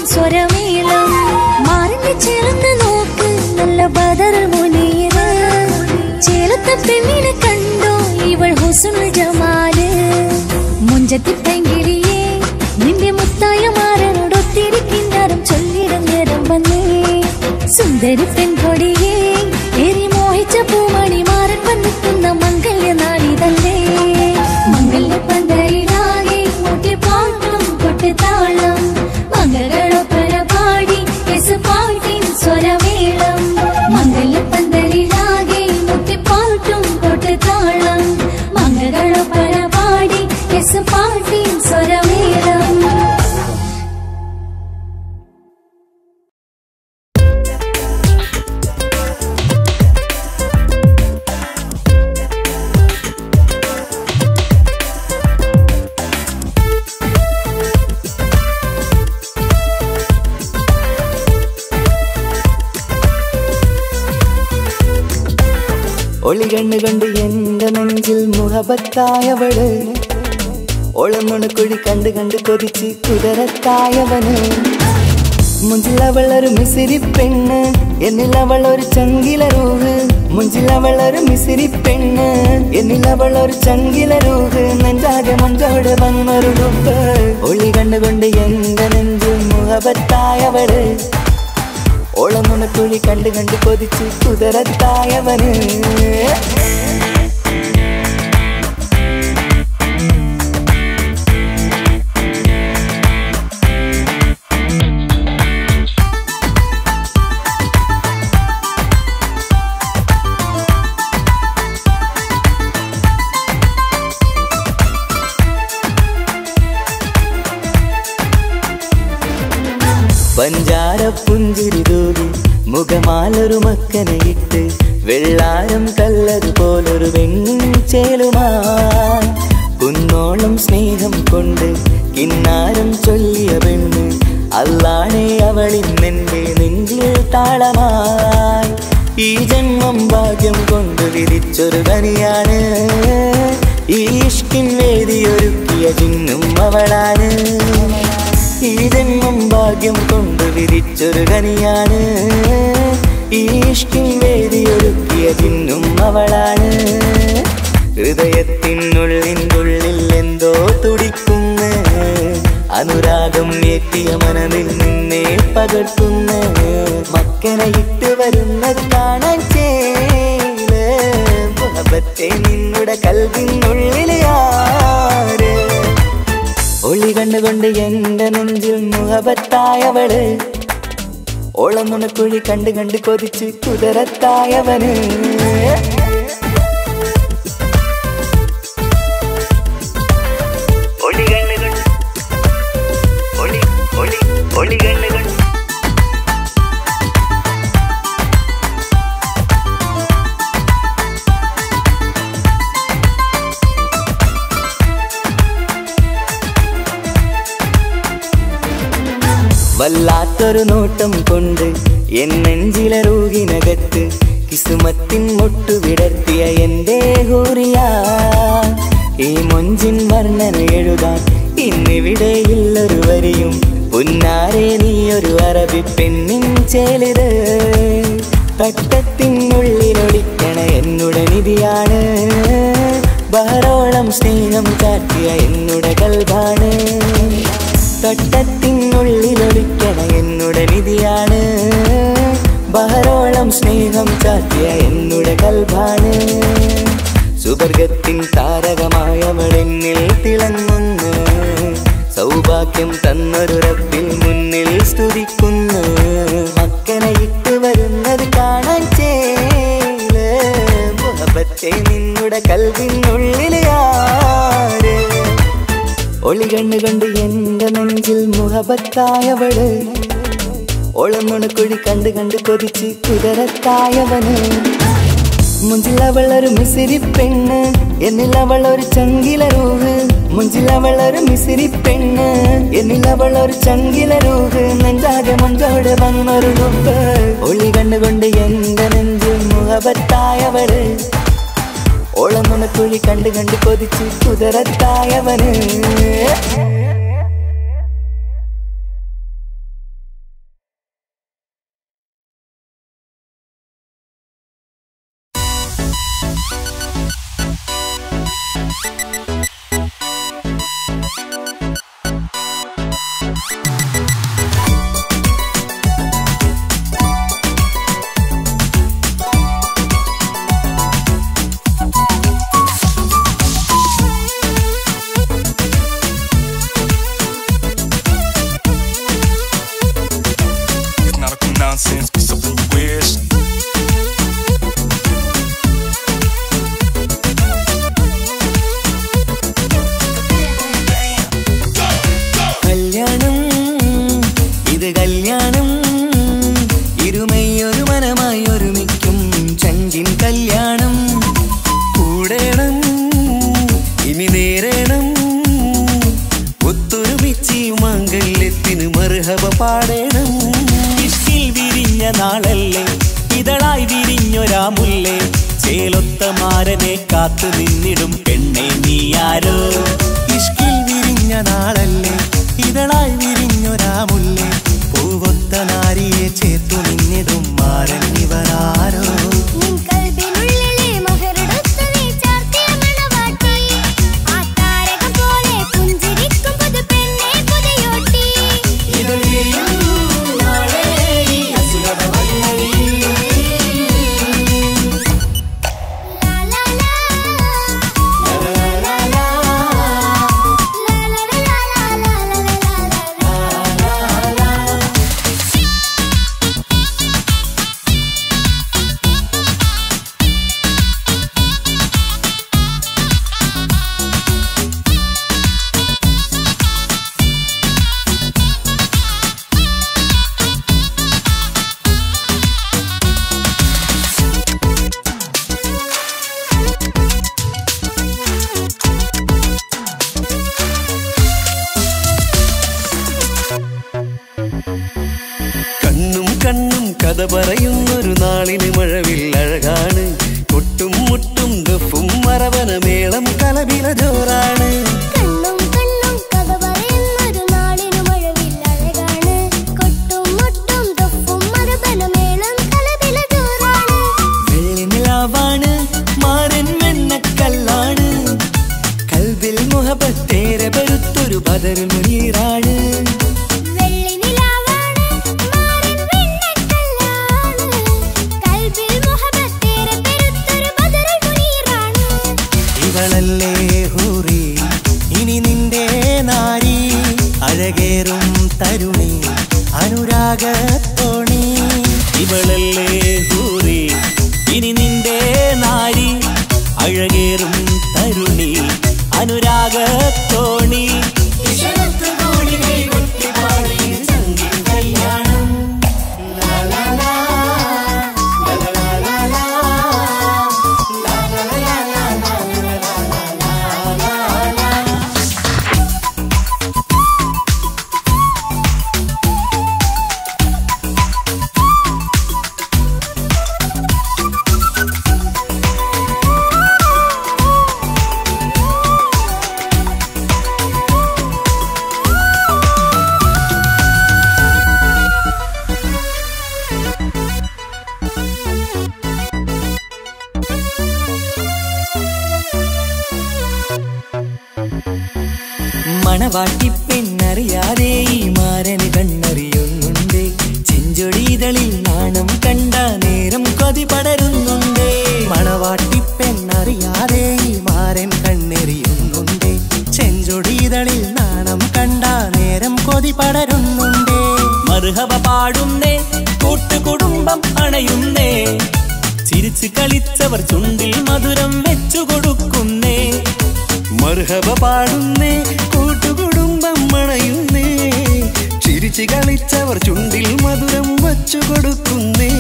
സ്വരമേളം മാറിന്റെ ചേർന്ന് നോക്ക് നല്ല ബദർ മുനീർ ചേലത്തെ പെണ്ണിനെ കണ്ടോ ഇവൾ ഹുസ്നുൽ ജമാല് മുഞ്ചത്തി പൈങ്കിളിയേ നിന്റെ മുത്തായ മാറനോടൊത്തിരി കിന്നാരം ചൊല്ലിടും നേരം വന്നേ സുന്ദരി പെൺകൊടിയേ ഏറി മോഹിച്ച പൂമണി മാറൻ വന്നിക്കുന്ന മംഗല്യ നാളിതല്ലേ മംഗല്യ പന്തലിലാകെ മുട്ടിപ്പാട്ടും കൊട്ടുതാളം മംഗളൊപ്പന പാടി പാട്ടിൻ സ്വരമേളം മംഗല്യ പന്തലിലാകെ മുട്ടിപ്പാട്ടും കൊട്ടുതാളം മംഗളൊപ്പന പാടി പാട്ടിൻ സ്വരമേളം ഒളി കണ്ണുകൊണ്ട് എന്റെ നെഞ്ചിൽ മുഹബത്തായവള് ഒളമുണക്കുഴി കണ്ട് കണ്ട് കൊതിച്ച് കുതിരത്തായവന് മുഞ്ചിലവളൊരു മിസിരി പെണ്ണ് എന്നിലവളൊരു ചങ്കില രൂഹ് മുഞ്ചിലവളൊരു മിസിരി പെണ്ണ് എന്നിലവളൊരു ചങ്കില രൂഹ് നെഞ്ചാകെ മഞ്ചോട് വന്നൊരു രൂപ് ഒളി കണ്ണുകൊണ്ട് എന്റെ നെഞ്ചിൽ മുഹബത്തായവള് ഓളമുണക്കുഴി കണ്ട് കണ്ട് കൊതിച്ച് കുതിരത്തായവന് പഞ്ചാര പുഞ്ചിരി തൂകി മുഖമാലൊരു മക്കനയിട്ട് വെള്ളാരം കല്ലതുപോലൊരു വെണ്ണിച്ചേലുമായി കുന്നോളം സ്നേഹം കൊണ്ട് കിന്നാരം ചൊല്ലിയ പെണ്ണ് അല്ലാണേ അവളിന്നെന്റെ നെഞ്ചിൽ താളമായി ഈ ജന്മം ഭാഗ്യം കൊണ്ട് വിധിച്ചൊരു കനിയാണ് ഈ ഇഷ്കിൻ വേദിയൊരുക്കിയ ജിന്നും അവളാണ് ഈ ജന്മം ഭാഗ്യം കൊണ്ട് വിധിച്ചൊരു കനിയാണ് ഈ ഇഷ്കിൻ വേദിയൊരുക്കിയ ജിന്നും അവളാണ് ഹൃദയത്തിനുള്ളിനുള്ളിൽ എന്തോ തുടിക്കുന്ന അനുരാഗം ഏറ്റിയ മനതിൽ നിന്നെ പകർത്തുന്ന മക്കനെ ഇട്ട് വരുന്നത് കാണാൻ ചേല് മുഹബത്തെ നിന്നുടെ കൽവിനുള്ളിലെ ആര് ഒളി കണ്ടുകൊണ്ട് എന്റെ നെഞ്ചിൽ മുഹബത്തായവള് ഓളമുണക്കുഴി കണ്ട് കണ്ട് കൊതിച്ച് കുതിരത്തായവന് വല്ലാത്തൊരു നോട്ടം കൊണ്ട് എൻ നെഞ്ചിലെ റൂഹിനകത്ത് കിസുമത്തിൻ മുട്ടു വിടർത്തിയ എന്റെ ഹൂറിയ ഈ മൊഞ്ചിൻ വർണ്ണന എഴുതാൻ ഇന്നിവിടെയില്ലൊരു വരിയും പുന്നാരെ നീയൊരു അറബി പെണ്ണിൻ ചേലിത് തട്ടത്തിനുള്ളിലൊളിക്കണ എന്നുടെ നിധിയാണ് ബഹറോളം സ്നേഹം കാട്ടിയ എന്നുടെ കൽബാണ് തട്ടത്തിനുള്ളിലൊളിക്കണ എന്നുടെ നിധിയാണ് ബഹറോളം സ്നേഹം ചാത്തിയ എന്നുടെ കൽബാണ് സുവർഗത്തിൻ താരകമായവളെന്നിൽ തിളങ്ങുന്നു സൗഭാഗ്യം തന്നൊരു റബ്ബിൽ മുന്നിൽ സ്തുതിക്കുന്നു മക്കനെ ഇട്ട് വരുന്നത് കാണാൻ ചേല് മുഹബത്തെ നിന്നുടെ കൽവിനുള്ളിലെ ആര് ഒളി കണ്ണുകൊണ്ട് എന്റെ നെഞ്ചിൽ മുഹബത്തായവള് ഓളമുണക്കുഴി കണ്ട് കണ്ട് കൊതിച്ച് കുതിരത്തായവന് മുഞ്ചിലവളൊരു മിസിരി പെണ്ണ് എന്നിലവളൊരു ചങ്കില രൂഹ് മുഞ്ചിലവളൊരു മിസിരി പെണ്ണ് എന്നിലവളൊരു ചങ്കില രൂഹ് നെഞ്ചാകെ മഞ്ചോട് വന്നൊരു രൂപ് ഒളി കണ്ണുകൊണ്ട് എന്റെ നെഞ്ചിൽ മുഹബത്തായവള് ഓളമുണക്കുഴി കണ്ട് കണ്ട് കൊതിച്ച് കുതിരത്തായവന് ചെലോത്തമാരനെ കാത്തു നിന്നിടും പെണ്ണെ നീയാരോ. ഇഷ്കിൽ വിരിഞ്ഞ നാളല്ലേ ഇതളായി വിരിഞ്ഞൊരാ മുല്ലേ, പൂവൊത്ത നാരിയെ ചേർത്തു നിന്നിടും മാരൻ ഇവരാരോ. കഥ പറയുന്നൊരു നാളിന് മഴവിൽ അഴകാണ്, കൊട്ടും മുട്ടും ദഫും മറവന മേളം കലപില ജോറാണ്. വെള്ളിനിലാവാണ് മാരൻ വെണ്ണക്കല്ലാണ്, കൽബിൽ മുഹബത്തേറെ പെരുത്തൊരു ബദർ മുനീറാണ്. ഇവളല്ലേ ഹൂറി ഇനി നിന്റെ നാരി, അഴകേറും തരുണി അനുരാഗത്തോണി. ഇവളല്ലേ ഹൂറി ഇനി നിന്റെ നാരി, അഴകേറും തരുണി അനുരാഗത്തോണി. മണവാട്ടിപ്പെണ്ണറിയാതെ ഈ മാരന് കണ്ണറിയുന്നുണ്ട്, ചെഞ്ചൊടിതളിൽ നാണം കണ്ട നേരം കൊതി പടരുന്നുണ്ട്. മണവാട്ടിപ്പെണ്ണറിയാതെ ഈ മാരൻ കണ്ണെറിയുന്നുണ്ട്, ചെഞ്ചൊടിതളിൽ നാണം കണ്ട നേരം കൊതി പടരുന്നുണ്ട്. മർഹബ പാടുന്നേ കൂട്ടുകുടുംബം അണയുന്നേ, ചിരിച്ചു കളിച്ചവർ ചുണ്ടിൽ മധുരം വെച്ചു കൊടുക്കുന്നേ. മർഹബ പാടുന്നേ കൂട്ടുകുടുംബം മണയുന്നേ, ചിരിച്ചു കളിച്ചവർ ചുണ്ടിൽ മധുരം വച്ചു കൊടുക്കുന്നേ.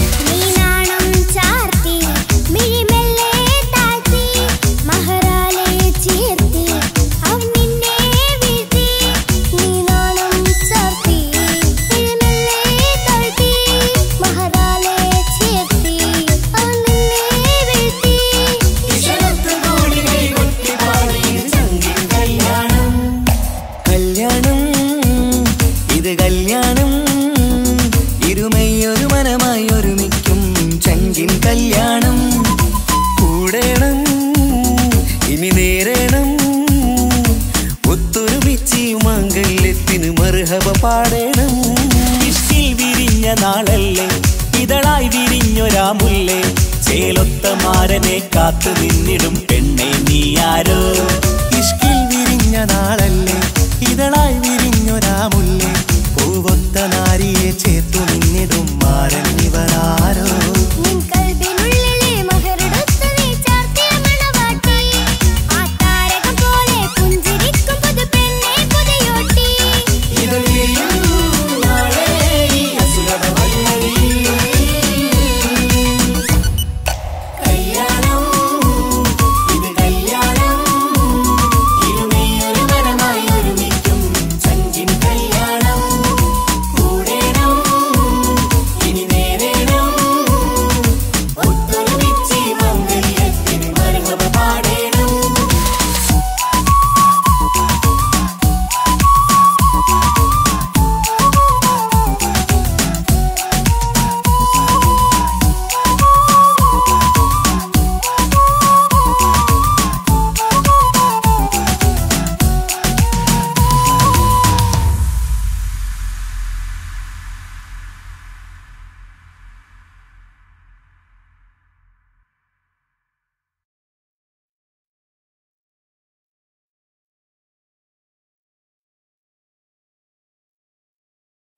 കല്യാണം ഇരുമയൊരു മനമായി ഒരുമിക്കും ചങ്കിൻ കല്യാണം. കൂടേണം ഇനി നേരേണം ഒത്തൊരുമിച്ച് മാംഗല്യത്തിന് മർഹബ പാടേണം. ഇഷ്കിൽ വിരിഞ്ഞ നാളല്ലേ ഇതളായി വിരിഞ്ഞൊരാ മുല്ലേ, ചേലൊത്തമാരനെ കാത്തു നിന്നിടും പെണ്ണെ നീയാരോ. ഇഷ്കിൽ വിരിഞ്ഞ നാളല്ലേ ഇതളായി വിരിഞ്ഞൊരാ മുല്ലേ, പൂവൊത്ത നാരിയെ ചേർത്തു നിന്നിടും മാരൻ ഇവരാരോ.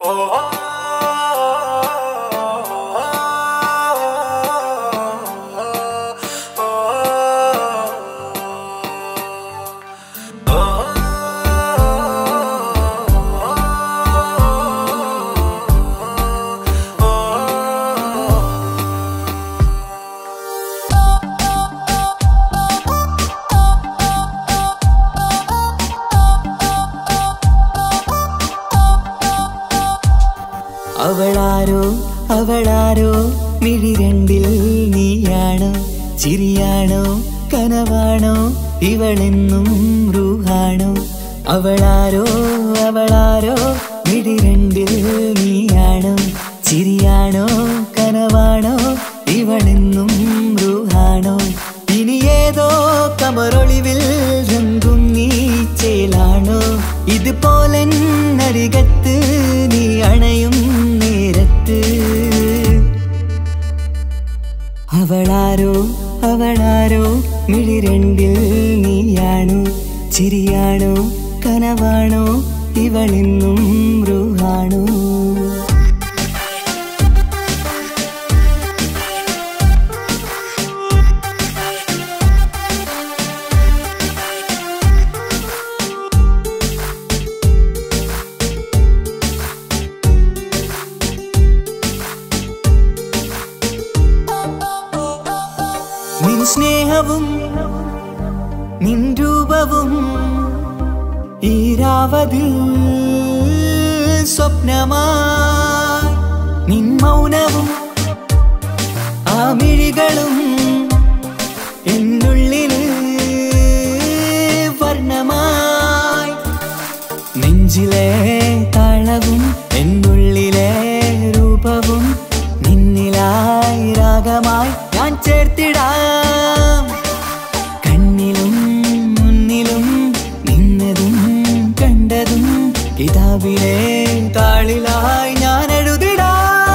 അവളാരോ അവളാരോ മിഴി രണ്ടിൽ നീയാണോ ചിരിയാണോ കനവാണോ ഇവളെന്നും റൂഹാണോ അവളാരോ അവളാരോ മിഴി രണ്ടിൽ നീയാണോ ചിരിയാണോ കനവാണോ ഇവളെന്നും റൂഹാണോ ഇനി ഏതോ കമറൊളിവിൽ രംഗും നീ ചേലാണോ ഇതുപോലെ നരികത്ത് നീ അണയും നേരത്ത് അവളാരോ അവളാരോ മിഴി രണ്ടിൽ നീയാണോ ചിരിയാണോ കനവാണോ ഇവളെന്നും റൂഹാണോ നിൻ സ്നേഹവും നിൻ രൂപവും ഈരാവതിൽ സ്വപ്നമായി നിൻ മൗനവും ആ മിഴികളും എന്നുള്ളിൽ വർണ്ണമായി നെഞ്ചിലെ താളവും എന്നുള്ളിലെ രൂപവും നിന്നിലായി രാഗമായി ഞാൻ ചേർത്തിടാം കണ്ണിലും മുന്നിലും നിന്നതും കണ്ടതും കിതാബിലെ താളിലായി ഞാൻ എഴുതിടാം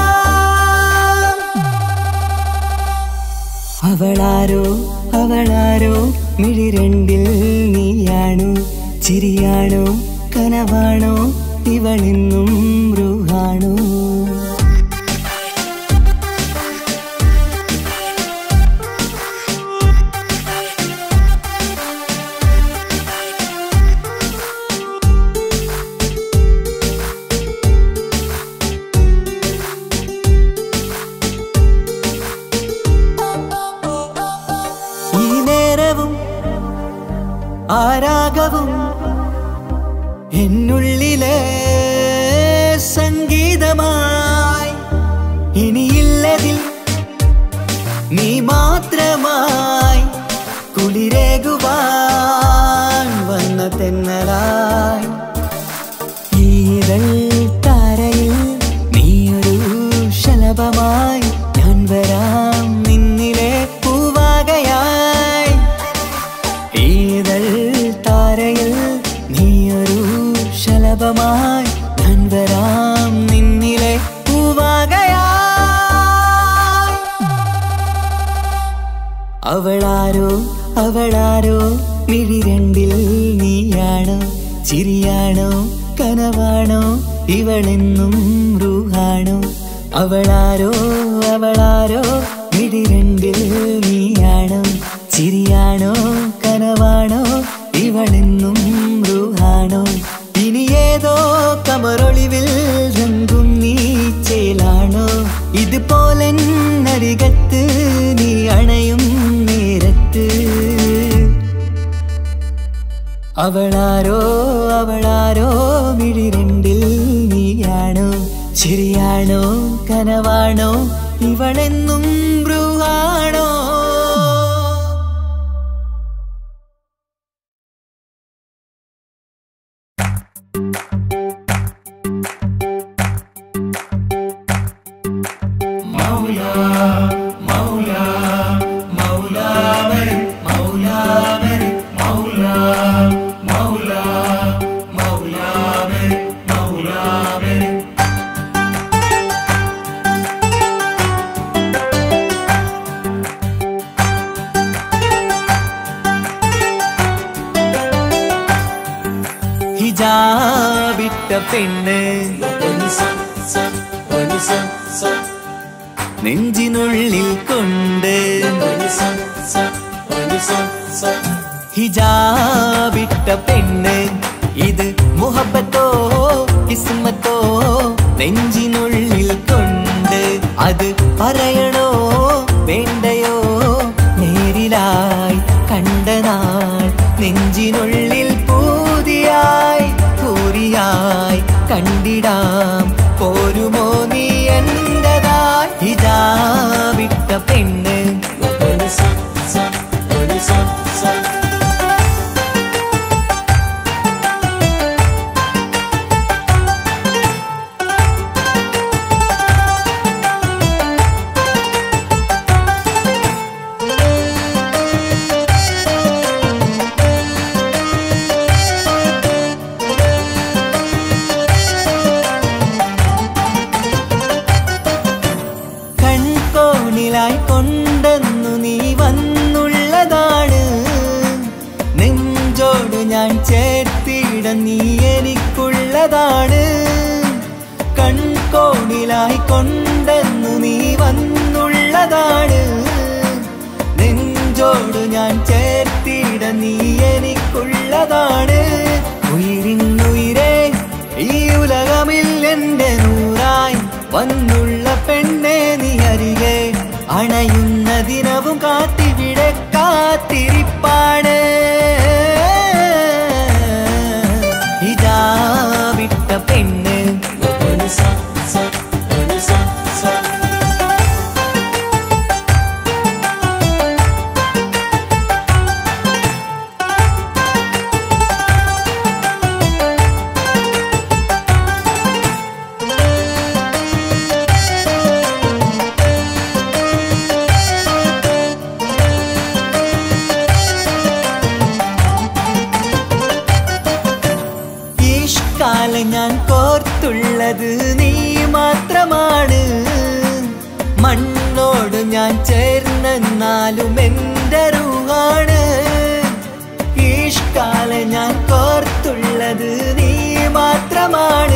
അവളാരോ അവളാരോ മിഴി രണ്ടിൽ നീയാണോ ചിരിയാണോ കനവാണോ ഇവളെന്നും റൂഹാണോ ആരാഗവും എന്നുള്ളിലെ സംഗീതമായി ഇനിയില്ലതിൽ നീ മാത്രമായി കുളിരേകുവാൻ വന്ന തെന്നലായി ഈതൾ താരയിൽ നീയൊരു ശലഭമായി ഞാൻ വരാം നിന്നിലെ പൂവാകയായി ഈതൾ താരയിൽ നീയൊരു ശലഭമായി ഞാൻ വരാം നിന്നിലെ പൂവാകയായി അവളാരോ അവളാരോ മിഴി രണ്ടിൽ നീയാണോ ചിരിയാണോ കനവാണോ ഇവളെന്നും റൂഹാണോ അവളാരോ അവളാരോ മിഴി രണ്ടിൽ നീയാണോ ചിരിയാണോ കനവാണോ ഇവളെന്നും റൂഹാണോ ഇനി ഏതോ കമറൊളിവിൽ രംഗും നീ ചേലാണോ ഇതുപോലെ നരികത്ത് നീ അണയും നേരത്ത് അവളാരോ അവളാരോ മിഴി രണ്ടിൽ നീയാണോ ചിരിയാണോ കനവാണോ ഇവളെന്നും റൂഹാണോ ഹിജാബിട്ട പെണ്ണ് നെഞ്ചിനുള്ളിൽ കൊണ്ട് ഹിജാബിട്ട പെണ്ണ് ഇത് മുഹബത്തോ കിസ്മത്തോ നെഞ്ചിനുള്ളിൽ കൊണ്ട് അത് പറയണോ വേണ്ടയോ നേരിലായി കണ്ട നാൾ നെഞ്ചിനുള്ളിൽ പൂതിയായി പൂരിയായി കണ്ടിടാം പോരുമോ നീ എന്റതായി ഹിജാബിട്ട പെണ്ണ് കൊണ്ടെന്നു നീ വന്നുള്ളതാണ് നെഞ്ചോട് ഞാൻ ചേർത്തിട നീ എനിക്കുള്ളതാണ് കൺകോണിലായി കൊണ്ടെന്നു നീ വന്നുള്ളതാണ് നെഞ്ചോട് ഞാൻ ചേർത്തിട നീ എനിക്കുള്ളതാണ് ഉയിരിന്നുയിരേ ഈ ഉലകമിൽ എന്റെ നൂറായി വന്നുള്ള പെണ്ണെ നീ അരികെ അണയുന്ന ദിനവും കാത്തിവിടെ കാത്തിരിപ്പാണ് ഹിജാബിട്ട പെണ്ണ് ഞാൻ കോർത്തുള്ളത് നീ മാത്രമാണ് മണ്ണോട് ഞാൻ ചേർന്നെന്നാലും എന്റെ റൂഹാണ് ഈഷ്കാലെ ഞാൻ കോർത്തുള്ളത് നീ മാത്രമാണ്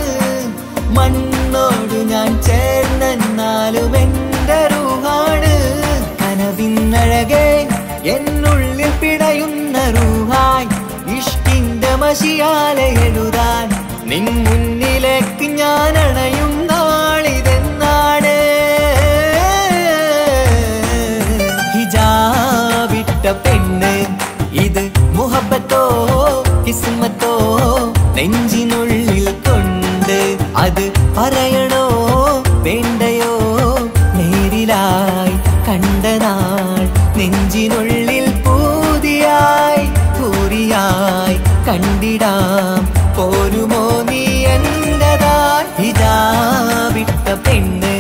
മണ്ണോട് ഞാൻ ചേർന്നെന്നാലും എന്റെ റൂഹാണ് കനവിന്നഴകെ എന്നുള്ളിൽ പിടയുന്ന റൂഹായി ഇഷ്കിന്റെ മഷിയാലെ എഴുതാൻ നിൻ മുന്നിലേക്ക് ഞാൻ അണയും നാളിതെന്നാണ് ഹിജാബിട്ട പെണ്ണ് ഇത് മുഹബത്തോ കിസ്മത്തോ നെഞ്ചിനുള്ളിൽ കൊണ്ട് അത് പറയണോ വേണ്ടയോ നേരിലായി കണ്ട നാൾ നെഞ്ചിനുള്ളിൽ പൂതിയായി പൂരിയായി കണ്ടിടാം പോരുമോ നീ എന്റതായി ഹിജാബിട്ട പെണ്ണ്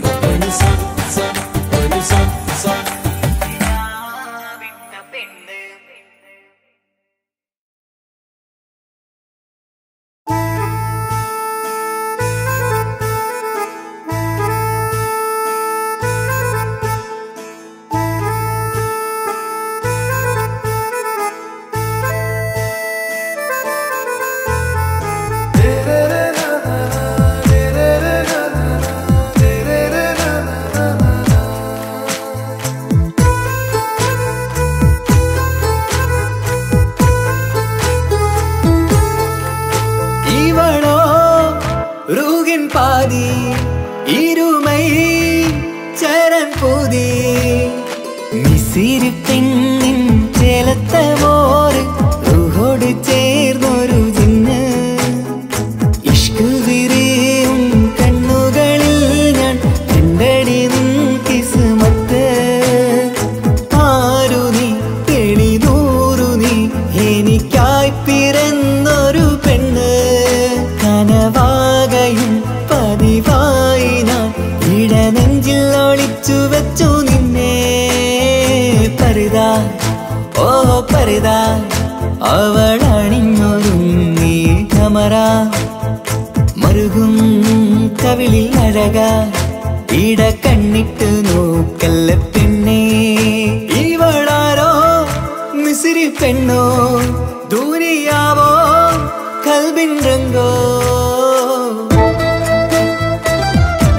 பாதி இருமை சரண் புதி மிசிறு பெண்ணின் ചേലത്ത മോര് റൂഹോട് ചേർന്നൊരു ജിന്ന് ഇഷ്ക് വിരിയും കണ്ണുകളിൽ ഞാൻ കണ്ടടി നിൻ കിസ്മത്ത് ആരു നീ തെളിനൂറു നീ എനിക്കായി പിറന്നൊരു പെണ്ണ് കനവാകയും പതിവായി ഞാൻ ഇടനെഞ്ചിൽ ഒളിച്ചു വെച്ചു നിന്നെ പരിതാ ഓ പരിതാ അവളണിഞ്ഞൊരുങ്ങി കമറ മറുകും കവിളിൽ അഴക ഇട കണ്ണിട്ട് നോക്കല്ല പെണ്ണേ ഇവളാരോ മിസിരി പെണ്ണോ ദൂരിയാവോ കൽബിൻ രംഗോ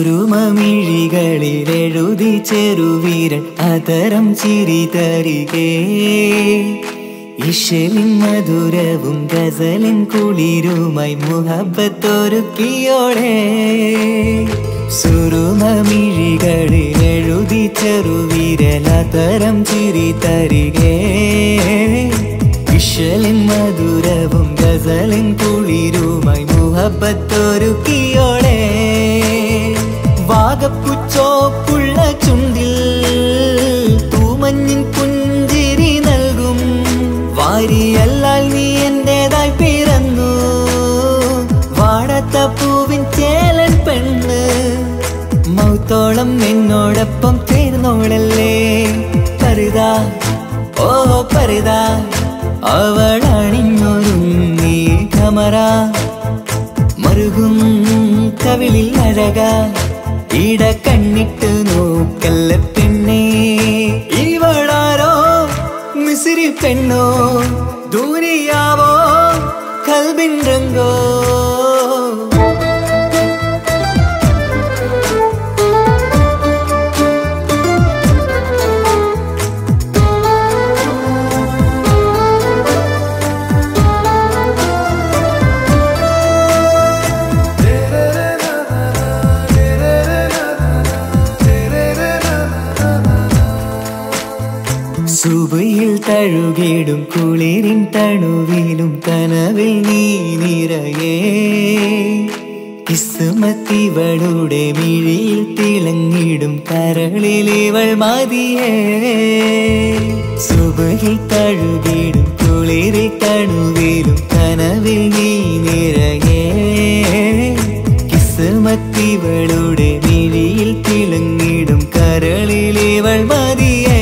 സുരുമമിഴികളിലെഴുതി ചെറുവീരൻ അതരം ചിരി തരികേ ഇശലിൻ മധുരവും ഗസലിൻ കുളിരുമായി മുഹബത്തൊരുക്കിയോടെ സുരുമമിഴികളിലെഴുതി ചെറുവീരൻ അതരം ചിരി തരികേ ഇശലിൻ മധുരവും ഗസലിൻ കുളിരുമായി മുഹബത്തൊരുക്കിയോടെ വാഗപ്പുച്ചോപ്പുള്ള ചുണ്ടിൽ തൂമഞ്ഞിൻ പുഞ്ചിരി നൽകും വാരിയല്ലാൽ നീ എന്റേതായി പിറന്നു വാടാത്ത പൂവിൻ ചേലൻ പെണ്ണ് മൗത്തോളം എന്നോടൊപ്പം ചേർന്നോളല്ലേ പരിതാ ഓ പരിതാ അവളണിഞ്ഞൊരുങ്ങി കമറ മറുകും കവിളിൽ അഴക ഇട കണ്ണിട്ട് നോക്കല്ല പെണ്ണേ ഇവളാരോ മിസിരി പെണ്ണോ ദൂരിയാവോ കൽബിൻ രംഗോ സുബയിൽ തഴുകിടും കുളിരിൻ തണുവിലും കനവിൽ നീ നിറയേ കിസ്മത്തിവളുടെ മിഴിയിൽ തിളങ്ങിടും കരളിലിവൾ മതിയേ സുബയിൽ തഴുകിടും കുളിരിൽ തണുവിലും കനവിൽ നീ നിറയേ കിസ്മത്തിവളുടെ മിഴിയിൽ തിളങ്ങിടും കരളിലിവൾ മതിയേ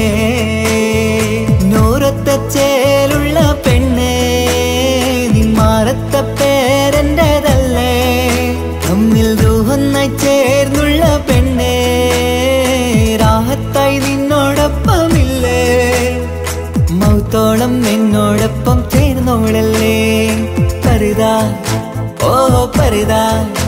ചേലുള്ള പെണ്ണേ നിന്മാറത്ത പേരെന്റേതല്ലേ തമ്മിൽ റൂഹൊന്നായി ചേർന്നുള്ള പെണ്ണേ രാഹത്തായി നിന്നോടൊപ്പമില്ലേ മൗത്തോളം എന്നോടൊപ്പം ചേർന്നോളല്ലേ പരിതാ ഓ പരിതാ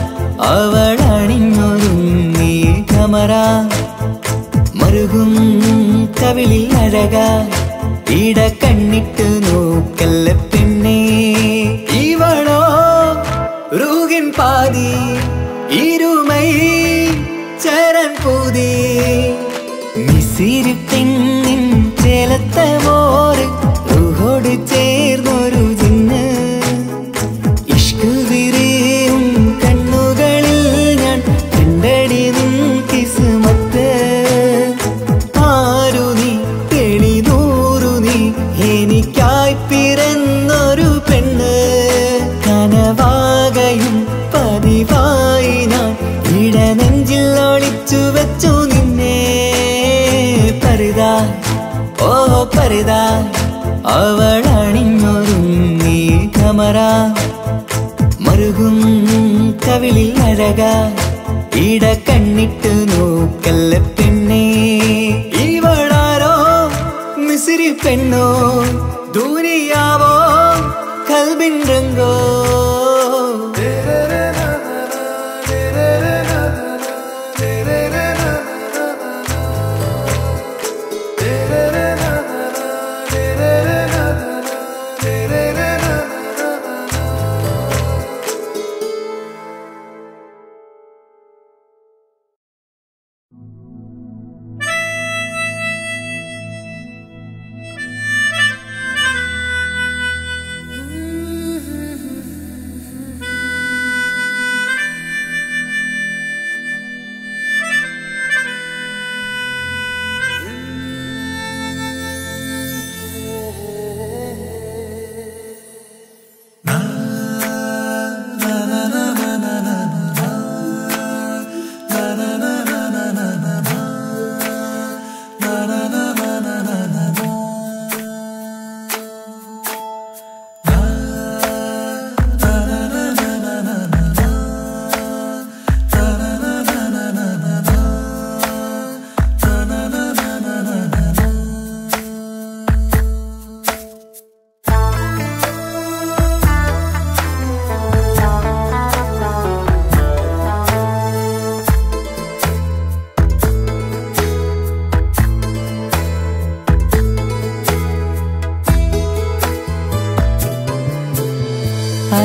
അവളണിഞ്ഞൊരുങ്ങി കമറ മറുകും കവിളിൽ അഴക ഇട കണ്ണിട്ട് നോക്കല്ല പെണ്ണേ ഇവളോ റൂഹിൻ പാതി ഇരുമൈ ചരൻ പൂതി മിസിരി പെണ്ണിൻ ചേലത്ത മോറ് റൂഹോട് ചേർന്നൊരു ജിന്ന് ഇഷ്ക് വിരിയും കണ്ണുകളിൽ ഞാൻ കണ്ടടി നിൻ കിസ്മത്ത് ആരു നീ എനിക്കായി പിറന്നൊരു പെണ്ണ് കനവാകയും പതിവായി ഞാൻ ഇടനെഞ്ചിൽ ഒളിച്ചു വെച്ചു നിന്നെ പരിതാ ഓ പരിതാ അവളണിഞ്ഞൊരുങ്ങി കമറ മറുകും കവിളിൽ അഴക ഇട കണ്ണിട്ട് നോക്കല്ല പെണ്ണേ ഇവളാരോ മിസിരി പെണ്ണോ ദൂരിയാവോ കൽബിൻ രംഗോ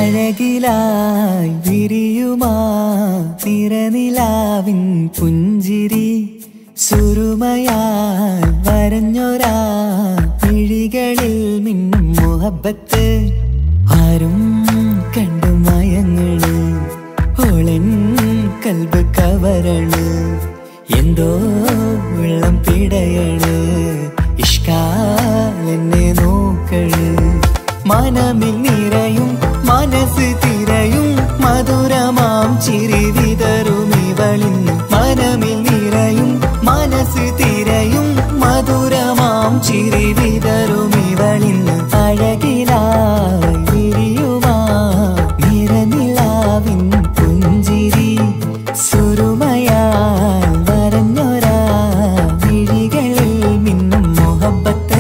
അഴകിലായി വിരിയുമാ നിറനിലാവിൻ പുഞ്ചിരി സുരുമയാൽ വരഞ്ഞൊരാ മിഴികളിൽ മിന്നും മുഹബത്ത് ആരും കണ്ടു മയങ്ങള് ഓളൻ കൽബ് കവരണ് എന്തോ വെള്ളം പിടയണ് ഇഷ്കാൽ എന്നെ നോക്കള് മനമിൽ നിറയും മനസ്സ് തിരയും മധുരമാം ചിരി വിതറും ഇവളിന്ന് മനമിൽ നിറയും മനസ്സ് തിരയും മധുരമാം ചിരി വിതറും ഇവളിന്ന് അഴകിലായി വിരിയുമാ നിറനിലാവിൻ പുഞ്ചിരി സുരുമയാൽ വരഞ്ഞൊരാ വിഴികളിൽ മിന്നും മുഹബത്ത്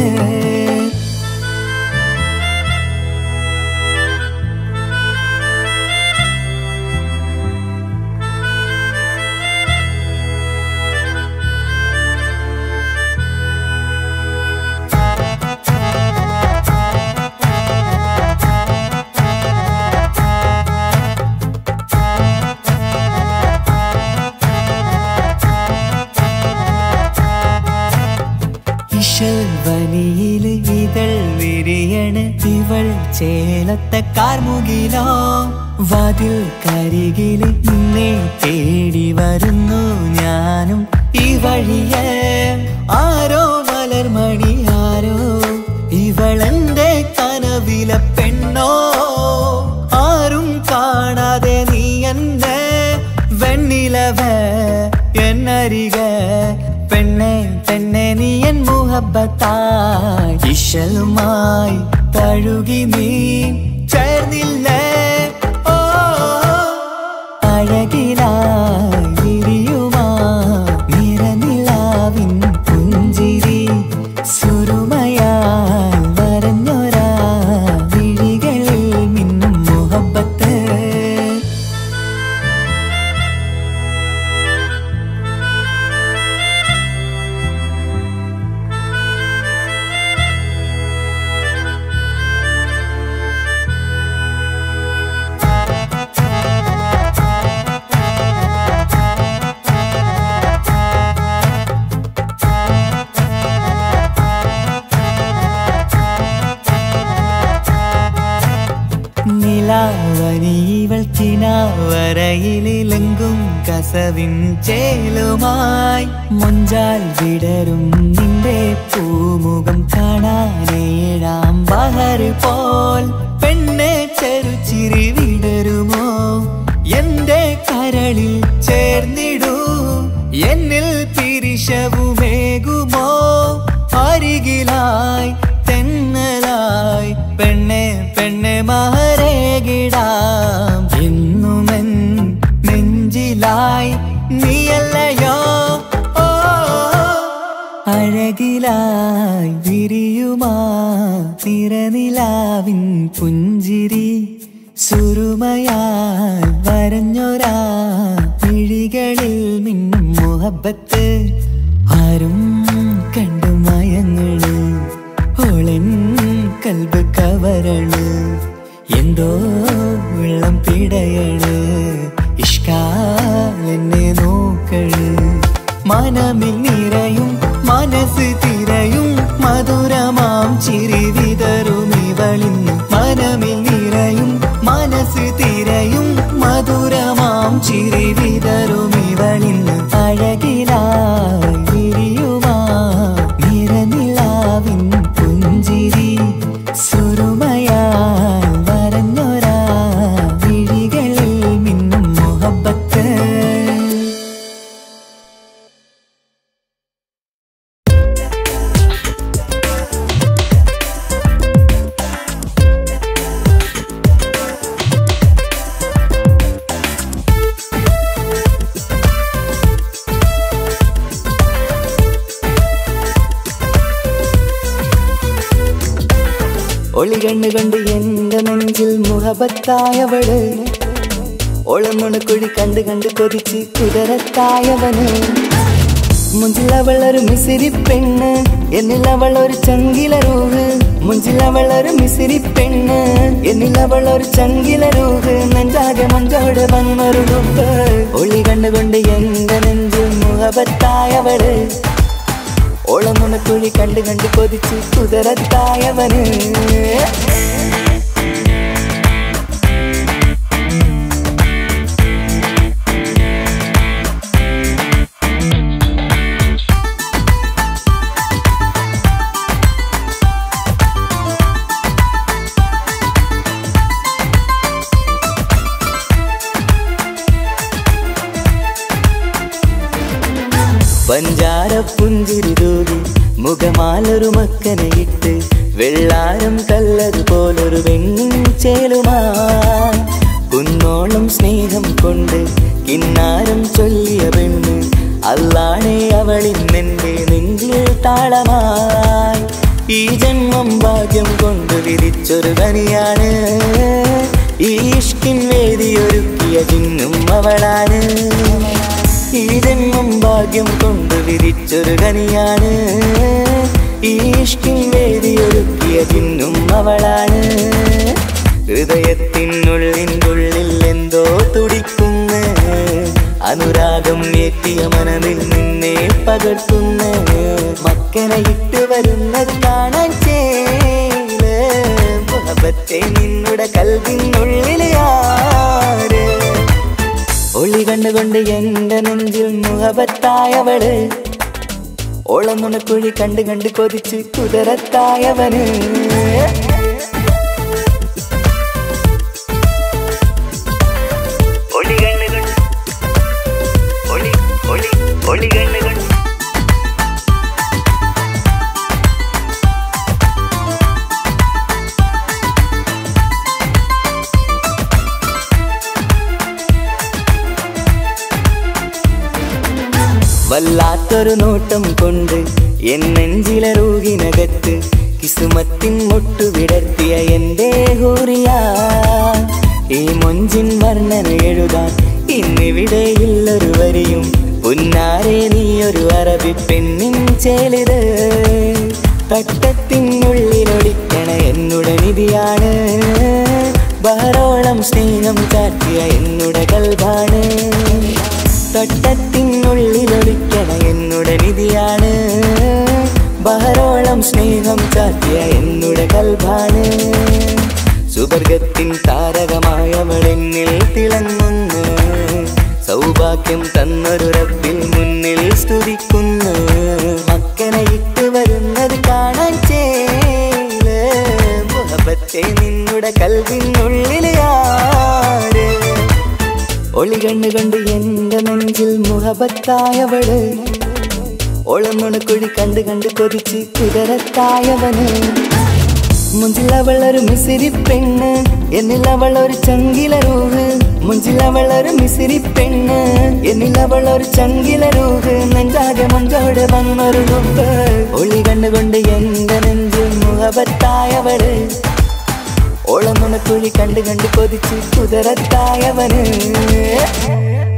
വനിയില് ഇതൾ വിരിയണ് ഇവൾ ചേലത്തെ കാർമുകിലോ വാതിൽ കരികില് നിന്നെ തേടി വരുന്നു ഞാനും ഈ വഴിയെ ആരോ മലർമണി ആരോ ഇവളെന്റെ കനവിലെ പെണ്ണോ ആരും കാണാതെ നീ എന്നെ വെണ്ണിലവ എന്നരിക പെണ്ണെ പെണ്ണെ നീ എൻ മുഹബത്തായി ഇശലുമായി തഴുകി നീ ചേർന്നില്ലേ ഓ അഴകിലായി വിരിയുമാ നിറനിലാവിൻ പുഞ്ചിരി സുരുമയാൽ വരഞ്ഞൊരാ വിഴികളിൽ മിന്നും മുഹബത്ത് നിലാവനിവൾ കിനാവരയിലെങ്കും കസവിൻ ചേലുമായി മൊഞ്ചാൽ വിടരും നിന്റെ പൂമുഖം കാണാനേഴാം ബഹർ പോൽ പെണ്ണെ ചെറുചിരി വിടരുമോ എന്റെ കരളിൽ ചേർന്നിടൂ എന്നിൽ പിരിശവുമേകുമോ അരികിലായി തെന്നലായി പെണ്ണെ പെണ്ണെ മഹരേകിടാം എന്നുമെൻ നെഞ്ചിലായി നീയല്ലയോ ഓ അഴകിലായി വിരിയുമാ നിറനിലാവിൻ പുഞ്ചിരി സുരുമയാൽ വരഞ്ഞൊരാ മിഴികളിൽ മിന്നും മുഹബത്ത് ആരും കണ്ടു മയങ്ങള് ഓളൻ കൽബ് കവരണ് എന്തോ വെള്ളം പിടയണ് ഇഷ്കാൽ എന്നെ നോക്കള് മനമിൽ നിറയും മനസ്സ് തിരയും മധുരമാം ചിരി വിതറും ഇവളിന്ന് മനമിൽ നിറയും മനസ്സ് തിരയും മധുരമാം ചിരി വിതറും ഇവളിന്ന് അഴകിലായി വിരിയുമാ നിറനിലാവിൻ പുഞ്ചിരി സുരുമയാൽ വരഞ്ഞൊരാ വിഴികളിൽ മിന്നും മുഹബത്ത് ഒളി കണ്ണു കൊണ്ട് എന്റെ നെഞ്ചിൽ മുഹബത്തായവള് ഒളമുണക്കുഴി കണ്ട് കണ്ട് കൊതിച്ച് കുതിരത്തായവന് മുഞ്ചിൽ അവൾ ഒരു മിസിരി പെണ്ണ് എന്നിൽ അവൾ ഒരു ചങ്കില റൂഹ് മുഞ്ചിലവളൊരു മിസിരി പെണ്ണ് എന്നിലവളൊരു ചങ്കിലരൂഹ് നെഞ്ചാകെ മഞ്ചോട് വന്നൊരു ലുക്ക് ഒളി കണ്ടുകൊണ്ട് എന്റെ നെഞ്ചിൽ മുഹബത്തായവള് ഓളമുണക്കുഴി കണ്ട് കണ്ട് കൊതിച്ച് കുതിരത്തായവന് പഞ്ചാര പുഞ്ചിരി തൂകി മുഖമാലൊരു മക്കനയിട്ട് വെള്ളാരം കല്ലതുപോലൊരു വെണ്ണിൻ ചേലുമാ കുന്നോളം സ്നേഹം കൊണ്ട് കിന്നാരം ചൊല്ലിയ പെണ്ണ് അല്ലാണേ അവളിന്നെന്റെ നെഞ്ചിൽ താളമായി ഈ ജന്മം ഭാഗ്യം കൊണ്ട് വിധിച്ചൊരു കനിയാണ് ഈ ഇഷ്കിൻ വേദിയൊരുക്കിയ ജിന്നും അവളാണ് ഈ ജന്മം ഭാഗ്യം കൊണ്ട് വിരിച്ചൊരു കനിയാണ് ഈ ഇഷ്കിൻ വേദിയൊരുക്കിയ ജിന്നും അവളാണ് ഹൃദയത്തിനുള്ളിൽ എന്തോ തുടിക്കുന്ന അനുരാഗം ഏറ്റിയ മനമിൽ നിന്നെ പകർത്തുന്ന മക്കനെ ഇട്ട് വരുന്നത് കാണാൻ ചേല് മുഹബത്തെ നിന്നുടെ കൽവിനുള്ളിലെ ആര് ഒളി കണ്ടുകൊണ്ട് എന്റെ നെഞ്ചിൽ മുഹബത്തായവള് ഓളമുണക്കുഴി കണ്ട് കണ്ട് കൊതിച്ച് കുതിരത്തായവന് വല്ലാത്തൊരു നോട്ടം കൊണ്ട് എൻ നെഞ്ചിലെ റൂഹിനകത്ത് കിസുമത്തിൻ മുട്ടു വിടർത്തിയ എന്റെ ഹൂറിയ ഈ മൊഞ്ചിൻ വർണ്ണന എഴുതാൻ ഇന്നിവിടെയുള്ളൊരു വരിയും പുന്നാരെ നീയൊരു അറബി പെണ്ണിൻ ചേലിത് തട്ടത്തിനുള്ളിലൊളിക്കണ എന്നുടെ നിധിയാണ് ബഹറോളം സ്നേഹം ചാറ്റിയ എന്നുടെ കൽബാണ് തട്ടത്തിനുള്ളിലൊളിക്കണ എന്നുടെ നിധിയാണ് ബഹറോളം സ്നേഹം ചാറ്റിയ എന്നുടെ കൽബാണ് സുവർഗത്തിൻ താരകമായവളെന്നിൽ തിളങ്ങുന്നു സൗഭാഗ്യം തന്നൊരു റബ്ബിൽ മുന്നിൽ സ്തുതിക്കുന്നു മക്കനെ ഇട്ട് വരുന്നത് കാണാൻ ചേല് മുഹബത്തെ നിന്നുടെ കൽവിനുള്ളിലെ ആര് ഒളി കണ്ടുകൊണ്ട് എന്റെ നെഞ്ചിൽ മുഹബത്തായവള് ഓളമുണക്കുഴി കണ്ട് കണ്ട് കൊതിച്ച് കുതിരത്തായവന് മുഞ്ചിലവളൊരു മിസിരി പെണ്ണ് എന്നിലവളൊരു ചങ്കിലരൂഹ് മുഞ്ചിലവളൊരു മിസിരി പെണ്ണ് എന്നിലവളൊരു ചങ്കിലരൂഹ് നെഞ്ചാകെ മഞ്ചോട് വന്നൊരു ലുക്ക് ഒളി കണ്ടുകൊണ്ട് എന്റെ നെഞ്ചിൽ മുഹബത്തായവള് ഓളമുണക്കുഴി കണ്ട് കണ്ട് കൊതിച്ച് കുതിരത്തായവന്